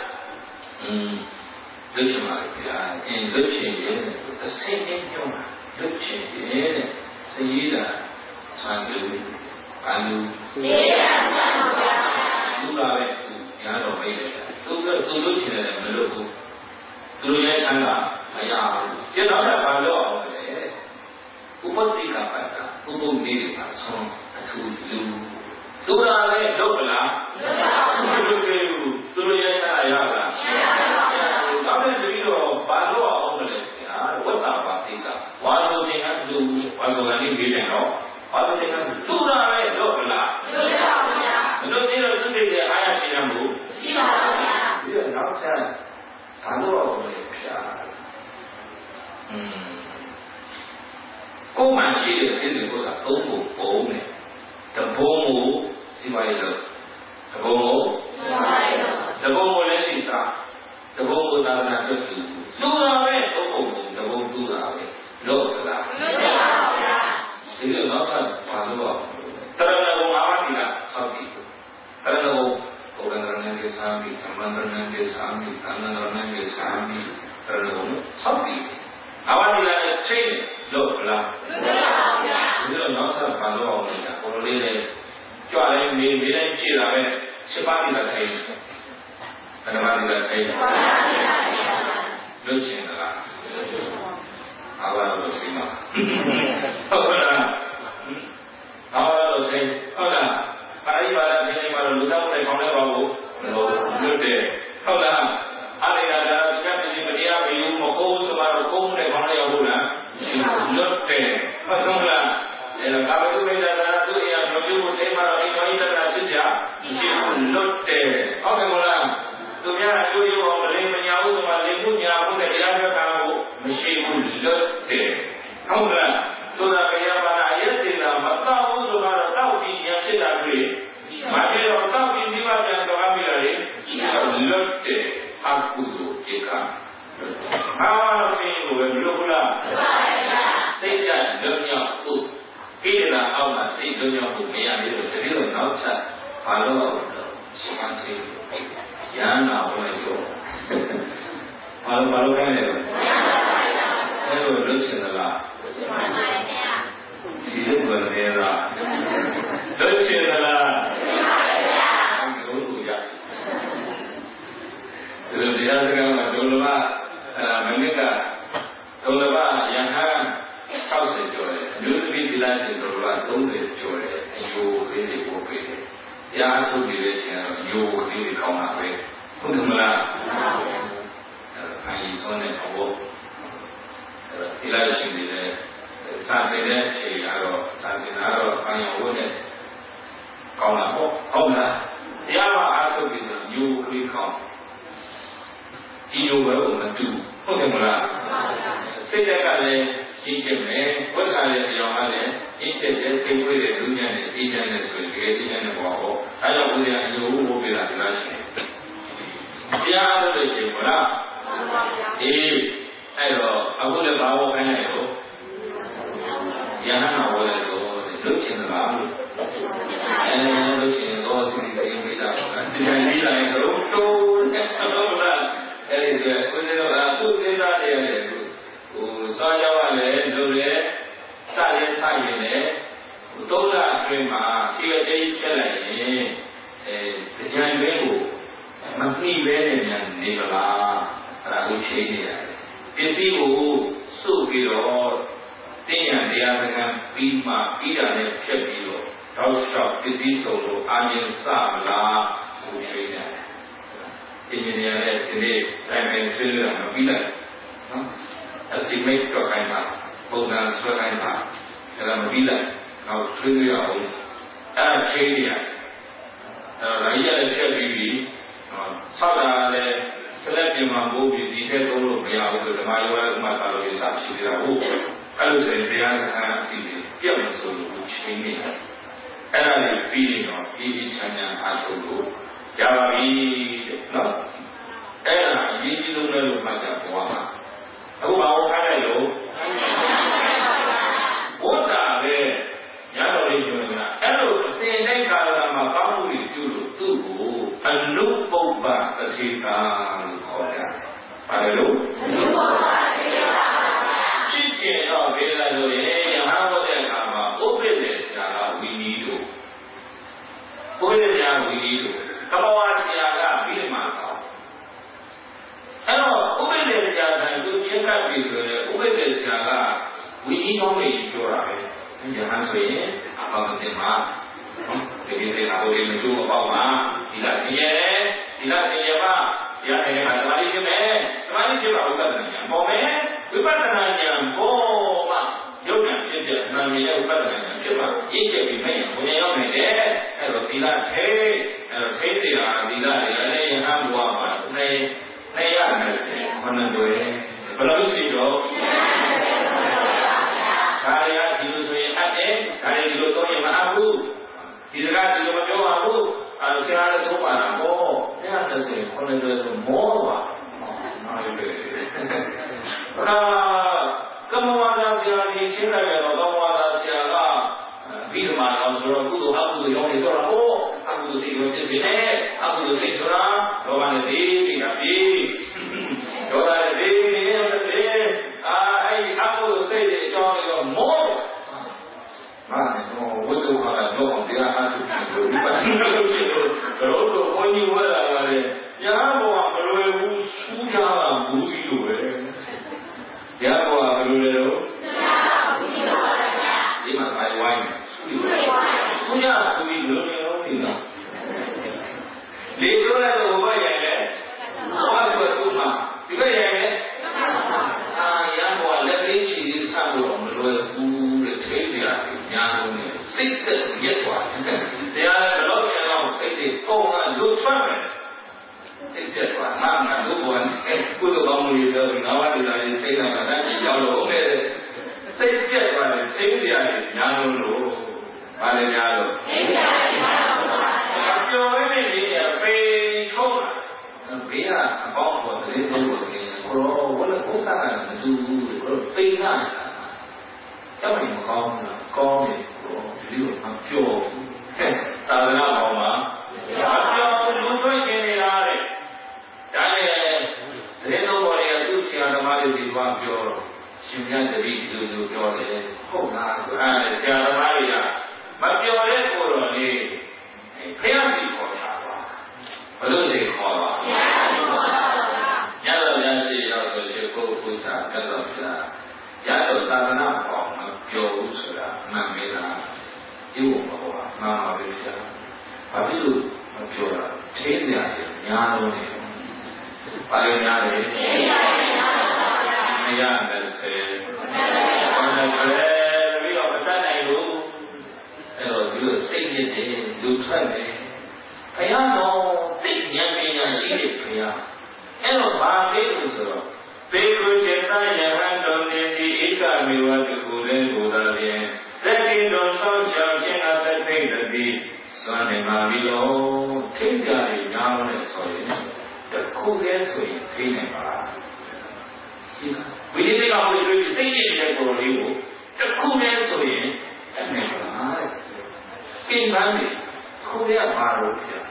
လွတ်ချင်ပါဘုရားလွတ်ချင်ရင်အစိမ့်နဲ့ညွန်တာလွတ်ချင်ရင်စည်ရည်တာဆံလူဘာလူနေရပါဘုရားသူကပဲညာတော်မိတ်တယ်သူလွတ်ချင်တယ်မလို့ဘူးသူရဲ့အန္တမရဘူးကျတော့ဘာလို့အောင်လဲဥပတိကပတ်တာဥပုနေမှာဆုံးအထူးလူသူကလည်းလုပ်မလားမလုပ်ခဲ့ဘူးသူရဲ့အန္တရလားနောက်တဲ့ပြီးတော့ဘာလို့အောင်လဲဝတ္တပါတိကဝါဆိုတဲ့အလူဝါဆိုကနေပြီးတယ်နော်ဝါဆိုတဲ့သူကလည်းလုပ်မလားမလုပ်သေးတော့သူ့ရဲ့အားရခြင်းရမှုရှိပါဘူးဗျာပြီးတော့နောက်ဆက်ဘာလို့အောင်လဲဗျာကိုယ်မှရှိတဲ့စိတ်တွေကိုသုံးဖို့ပုံနဲ့တဘုံကိုစီမရလို့တဘုံကိုစီမရလို့တဘုံကိုလည်းသိတာတဘုံကိုသာသနာ့အတွက်သူတာပဲသုံးဖို့တဘုံသူတာပဲလို့လားမှန်ပါဗျာဒီလိုတော့ဘာလို့တရဏဂုံအာဝတိကဆောက်ပြီးတရဏဂုံဘုရားရဏကေသာမိသမန္တရဏကေသာမိသန္နရဏကေသာမိတရဏဂုံဆောက်ပြီးအာဝတိလည်းချိန်လို့လားမှန်ပါဗျာဒီလိုတော့ဘာလို့အောင်လဲကိုလိုလေးလည်းကြွလိုက်နေတိုင်းဖြည့်တာပဲ7ပါးတိကချိန်ဘယ်နှပါးတိကချိန်လွတ်ချင်တာလားအာဝလို့ချိန်ပါဟုတ်လားအာဝလို့ချိန်ဟုတ်လားပါဠိဘာသာသင်္ကေတမှာလူသားတွေခေါင်းထဲပါဖို့လွတ်တယ်ဟုတ်လားအားရတာကဒီမတရားမယူမဟုတ်ဆိုတော့ကိုယ်နဲ့ခေါင်းထဲရောက်လို့လားလွတ်တယ်ဟုတ်တော့လားအဲ့တော့ကာဘုမေတ္တာသူအရာမပြုတ်တဲ့မှာတော့အိမ်တော်ကြီးတက်တာဖြစ်ကြလွတ်တယ်ဟုတ်တယ်မလားသူများအကျိုးရောမလေးမညာဘူးဆိုမှလေမှုညာဘူးနဲ့တရားပြောတာကိုမရှိဘူးလွတ်တယ်ဟုတ်လားဆိုတာဘုရားဘာသာအရက်တင်တာမတော့ဘူးဆိုတော့တောက်ပြီးညာဖြစ်တာတွေ့မဖြစ်တော့တောက်ပြီးဒီမှာပြန်တော်အပ်ပြီလားလေလွတ်တယ်အကုသိုလ်ဧကဟာမင်းကိုပဲမလို့ဘူးလားမှန်ပါဗျာစိတ်ဓာတ်လွတ်မြောက်ဖို့ကိလေသာအောက်မှာစိတ်လွတ်မြောက်ဖို့မရသေးလို့တတိယနောက်ချက်ဘာလို့ရှိမှသိရဟန္တာဘုရားပြောဘာလို့ခိုင်းလဲအဲ့လိုလွတ်ချင်သလားမှန်ပါဗျာဒီလိုပဲလေလားလွတ်ချင်သလားမှန်ပါဗျာဘုရားဒီလိုတရားစကားမှာဒုလဘမနစ်ကဒုလဘယဟန်60ကျော်တယ်လူသမီးသီလရှင်ဒုလဘ30ကျော်တယ်အယိုးလေးတွေပို့ပေးတယ်တရားထုတ်နေတဲ့ခြင်းတော့ယိုးလေးတွေကောင်းတာပဲဟုတ်တယ်မလားမှန်ပါဗျာအရင်ဆုံးတဲ့ဘောသီလရှင်တွေလည်းစာပေတဲ့ခြေရတော့စာပေနာတော့အယိုးဝတ်နဲ့ကောင်းတာပေါ့ဟုတ်လားတရားမှာအားထုတ်ပြီးတော့ယိုးလေးကောင်းဒီလိုပဲမတူဟုတ်တယ်မလားစိတ်ဓာတ်ကလည်းရှင်းချက်မယ်ဝိသရဲ့အကြောင်းကလည်းရှင်းချက်တဲ့သိဝေးတဲ့လူညာနဲ့အေးချမ်းတဲ့ဆိုရင်အေးချမ်းတဲ့ဘောဟောအဲကြောင့်ဘုရားအယုံဘုရားဒီလားရှင်တရားအားထုတ်ရှင်မလားမှန်ပါဗျာအေးအဲ့တော့အခုလည်းဘာဝခိုင်းလိုက်တော့ယဟန်တော်ဝဲတော့လွတ်ချင်သလားလို့လွတ်ချင်တော့စီစီမိတာဒီတိုင်းလေးလိုက်တော့တိုးနဲ့တော့လားအဲ့ဒီကကိုယ်တော်ကသူ့စိတ်ဓာတ်တွေရတယ်ဟိုစောကြောက်ရတယ်လို့လေစရင်စရင်လေသုံးလအတွင်းမှာဒီအသေးချက်လိုက်ရင်ကြံရင်းကိုမပြီးပဲနဲ့မြန်နေပါလားအဲ့ဒါကိုချိန်နေရတယ်ပစ္စည်းကိုစုပြီးတော့တင်းရတရားစကားပြီးမှပြီးတာနဲ့ဖြတ်ပြီးတော့တောက်လျှောက်ပစ္စည်းစုံလို့အာရုံစမလားကိုချိန်နေတယ်အင်ဂျင်နီယာနဲ့ဒီနေ့တိုင်းပိုင်းဆွေးနွေးတာမပြီးလိုက်နော်အစီမိတ်တော့ခိုင်းတာပုံစံဆွဲခိုင်းတာအဲ့ဒါမပြီးလိုက်နောက်ဆွေးနွေးရအောင်အဲ့ချိန်နေရအဲ့ဒါရည်ရဖြတ်ပြီးပြီဆောက်တာလည်းဆက်လက်ပြင်မှာပို့ပြီးဒီထက်သုံးလို့မရဘူးဆိုဓမ္မယောဂဥမာသာလို့ရစားရှိနေတာဟုတ်အဲ့လိုဆိုရင်တရားစကားအစီအစဉ်ပြတ်မစိုးလို့ချိန်နေတယ်အဲ့ဒါလေးပြီးရင်တော့ဒီချမ်းသာအားထုတ်လို့ရပါပြီနော်အဲ့ဒါအရေးကြီးဆုံးပဲလို့မှတ်ကြပွားပါအခုဘာလို့ခိုင်းလိုက်လို့ we eat only pure right. And you have to say, about the ma. If you say, I will do about ma, he doesn't hear, ya hay mà somebody give me, somebody give out that mo me, we better than go ma, you can sit there, and we have better than you, each of you may, when you may there, and the Tila say, and the Tila, they have one, they are on the way, but I see you. Kaya hidup saya ada, kaya hidup tu yang mahu, tidak hidup macam mahu, saya ada sopan, dia ada sih, orang itu semua, kamu ada dia di sini, kamu ada siapa, bila mana orang aku tu yang itu orang, aku tu sih orang sini, aku tu sih orang, orang ini, orang ini, aku tu sih orang more. What do I know? They are not to do. But when you were there, Yabo, who Suya, who you were. Yabo, even my wife. Suya, who is looking at later over here. What was Suma? Yabo, let me see some of the yes, they are a lot of they go and do travel. It's just what I'm not doing. Put a bomb with the Navadi, I say, I'm yellow. Say, yes, but it's yellow. Valeriano. You're really a very cold. We are about what they do. What a post I do, pay now. Tell me, call me. You are pure. Tell me, Mama. You are drinking it out. Then nobody has to see on the money with one pure. She can't be to your head. Oh, not to have it. Tell the Maria. But your head for only. Can't be for Yahweh. What do they call her? Yellow, yes, she also should go put that as of that. Yellow, that's enough for pure. You are not a vision. But you are pure. Take the Yano. Pioneer. Let's say, on the prayer, we are the you say it, you try it. Piano, take young prayer. And a bar, they could get your hand on the Ika, we want to go there. Second, don't know judging at the thing that the son and Mavilo, take the young and soil. The coolest way, take him back. We didn't know we were saying for you. The coolest way, and never King Bandi, Korea Baro here.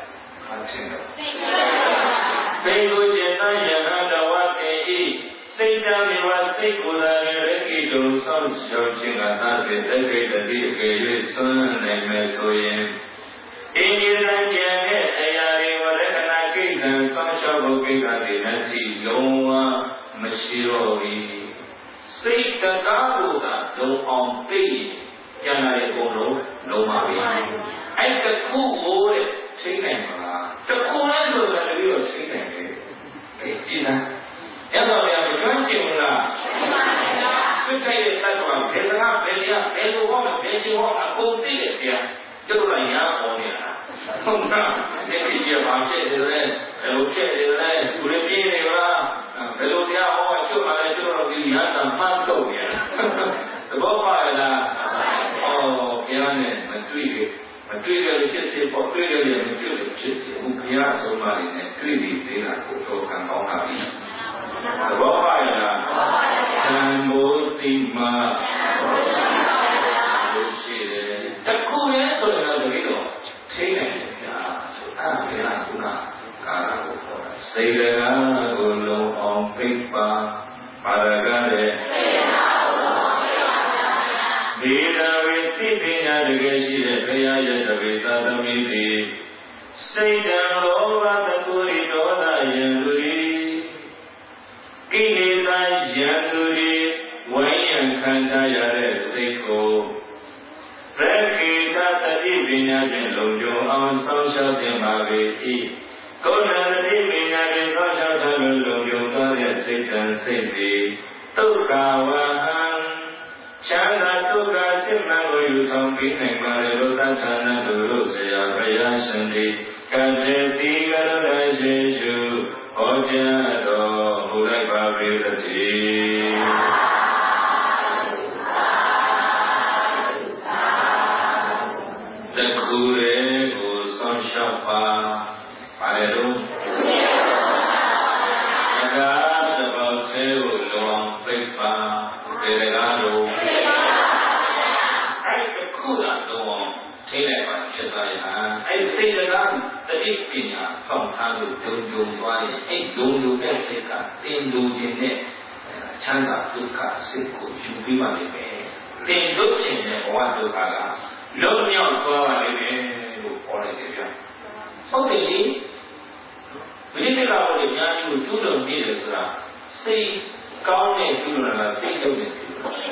They go to what they eat. Say down in what secular do some searching at the dedicated son and Mesoyan. In your land, I recognize and some shall look at the Nancy Loa Mashiroi. Say the Garuda, no on pay, Janay Goro, no Maria. And the cool boy, chicken. The cool answer that we were chicken. Yes, I am drinking that. Cái này là cái thế nào thế nhá, thế luôn không, thế chưa không, không gì hết kìa, chứ tôi là nhá, có nhỉ, không nào, thế thì giờ bảo chuyện thế này, lúc chuyện thế này, chủ đề gì này mà, cái lúc kia họ chưa mà chưa là cái gì hết, làm phan cầu nhỉ, có phải là, cái này mình truy cái chết bỏ truy cái gì mình truy cái chết cũng kia, số mà này truy gì thế là cũng có càng có nào đi. Có phải là Nam Mô Tim Ma chắc cô nhé tôi là cái đó thế này cái này cũng là cả là một xây ra gồm lâu ông Pipa Paragade đi ra về tiếp nhà được cái gì để cái ai để về ta tâm đi xây ra lỗ ra ta tuổi đó là dân tuổi Kini ta yanduri, Kantaya Seko Rekita Tati Vinajin Lojo on social demagati Kona Tati Vinajin social Lojo Kaya Sitan Siti Tukawahan Chana Tuka Simago Yusam Pinay Marilosa Chana Duru Saya Prayasandi Kajeti Garada Jesu Ojado Hurai Babirati The Kure Samshapa Paredo Agad about Teo Long Pepa Delegado I the Kula Long Teleba Shataya I say the gun the Ipina from Hadu Dum Wai eight Dum Eka in Dujine Chanda Duka Siku Jubimani Then looking at what to Kala Love your power in all the time. Okay, we didn't know the young who don't need us. Say, count it to the sake of it.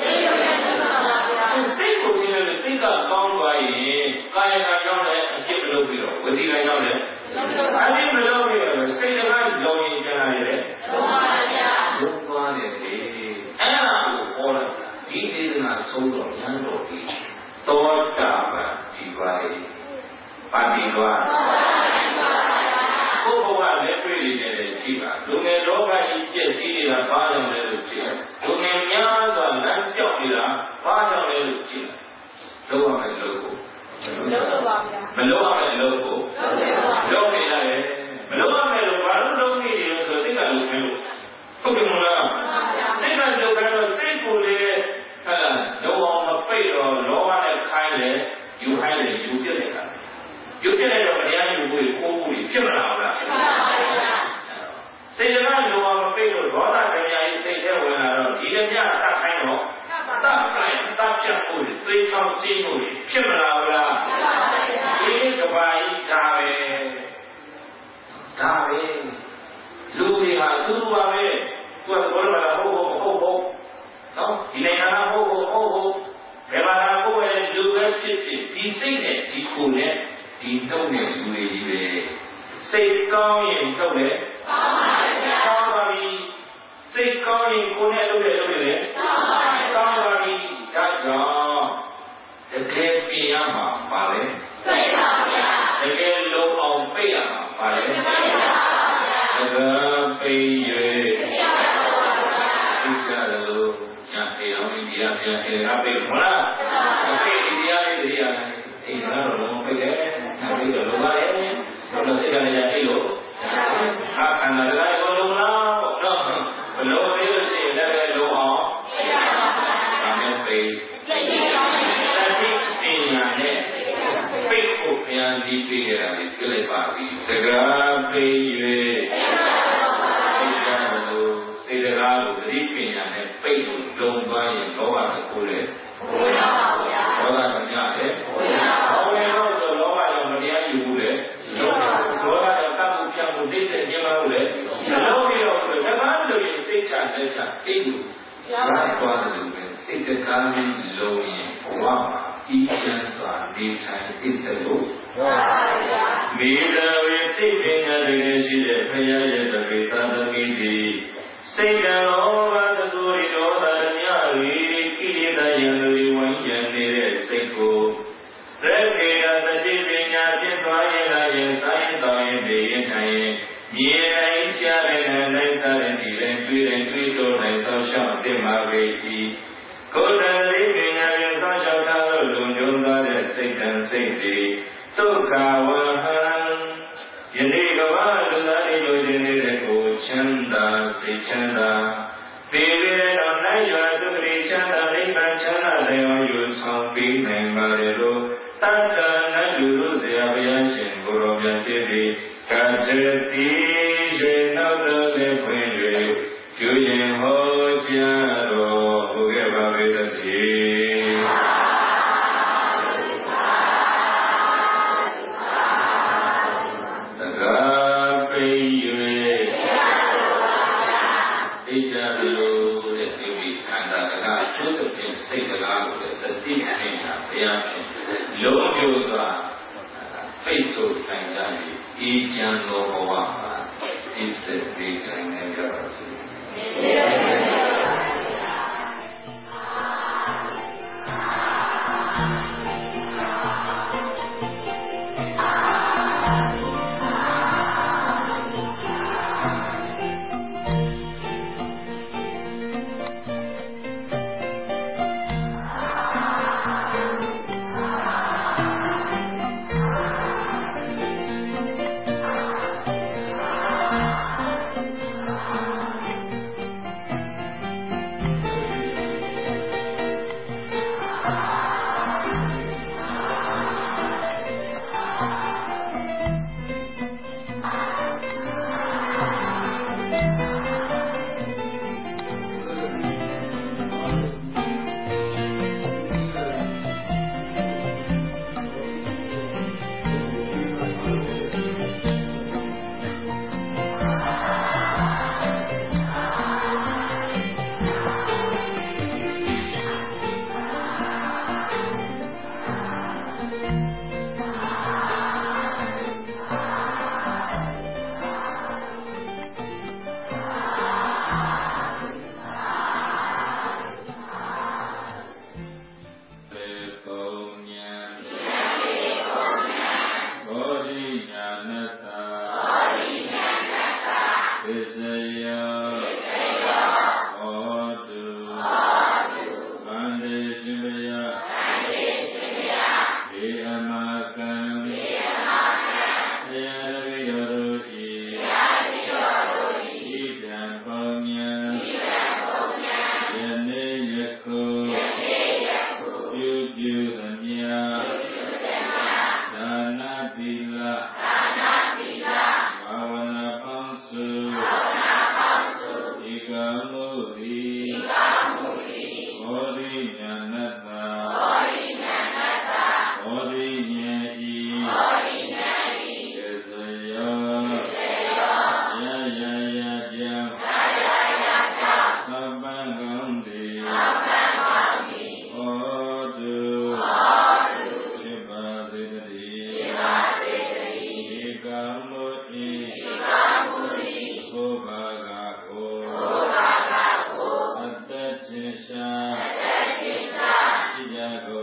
Say, for the sake of count by I keep a look below. What did I know that? I didn't know it. Say the right long in Canada. Don't want it. And I'm all of it. He did not so long, young or Tochama Tibai Padua Koba Lepri in the Chiva, Lume Loga in Jessia, Padam Lelucia, Lume Yaza, Nantopila, Padam Lelucia, Loa and Logo, Meloa and Logo, Lomila, Meloa and Lomi, so think I look at Pokemon. Think I look at a simple no one of faith or no one of kindness, you hide it, you get it. You get it over there, you will go with Chimala. Say the man who are faith or God, I say there when I don't eat them, that kind of that kind, that food, 3 times Chimala. We need to buy Tave, Louis, Luave, what the no, he may not hold. Never go and do that. He sing it, he could it, he don't it. Say, go in, go it. Say, go in, go it. That's all. The great Piama, Pale. The great low on Piama, Pale. The Pay. Thank you. စိတ်ကလားကိုလည်းတတိပညာတရားဖြင့်လုံးမျိုးစွာဖိတ်ဆို့နိုင်ကြပြီးအေးချမ်းသောဘဝမှာအိပ်စစ်ပြီးနိုင်ကြပါစေ။ Go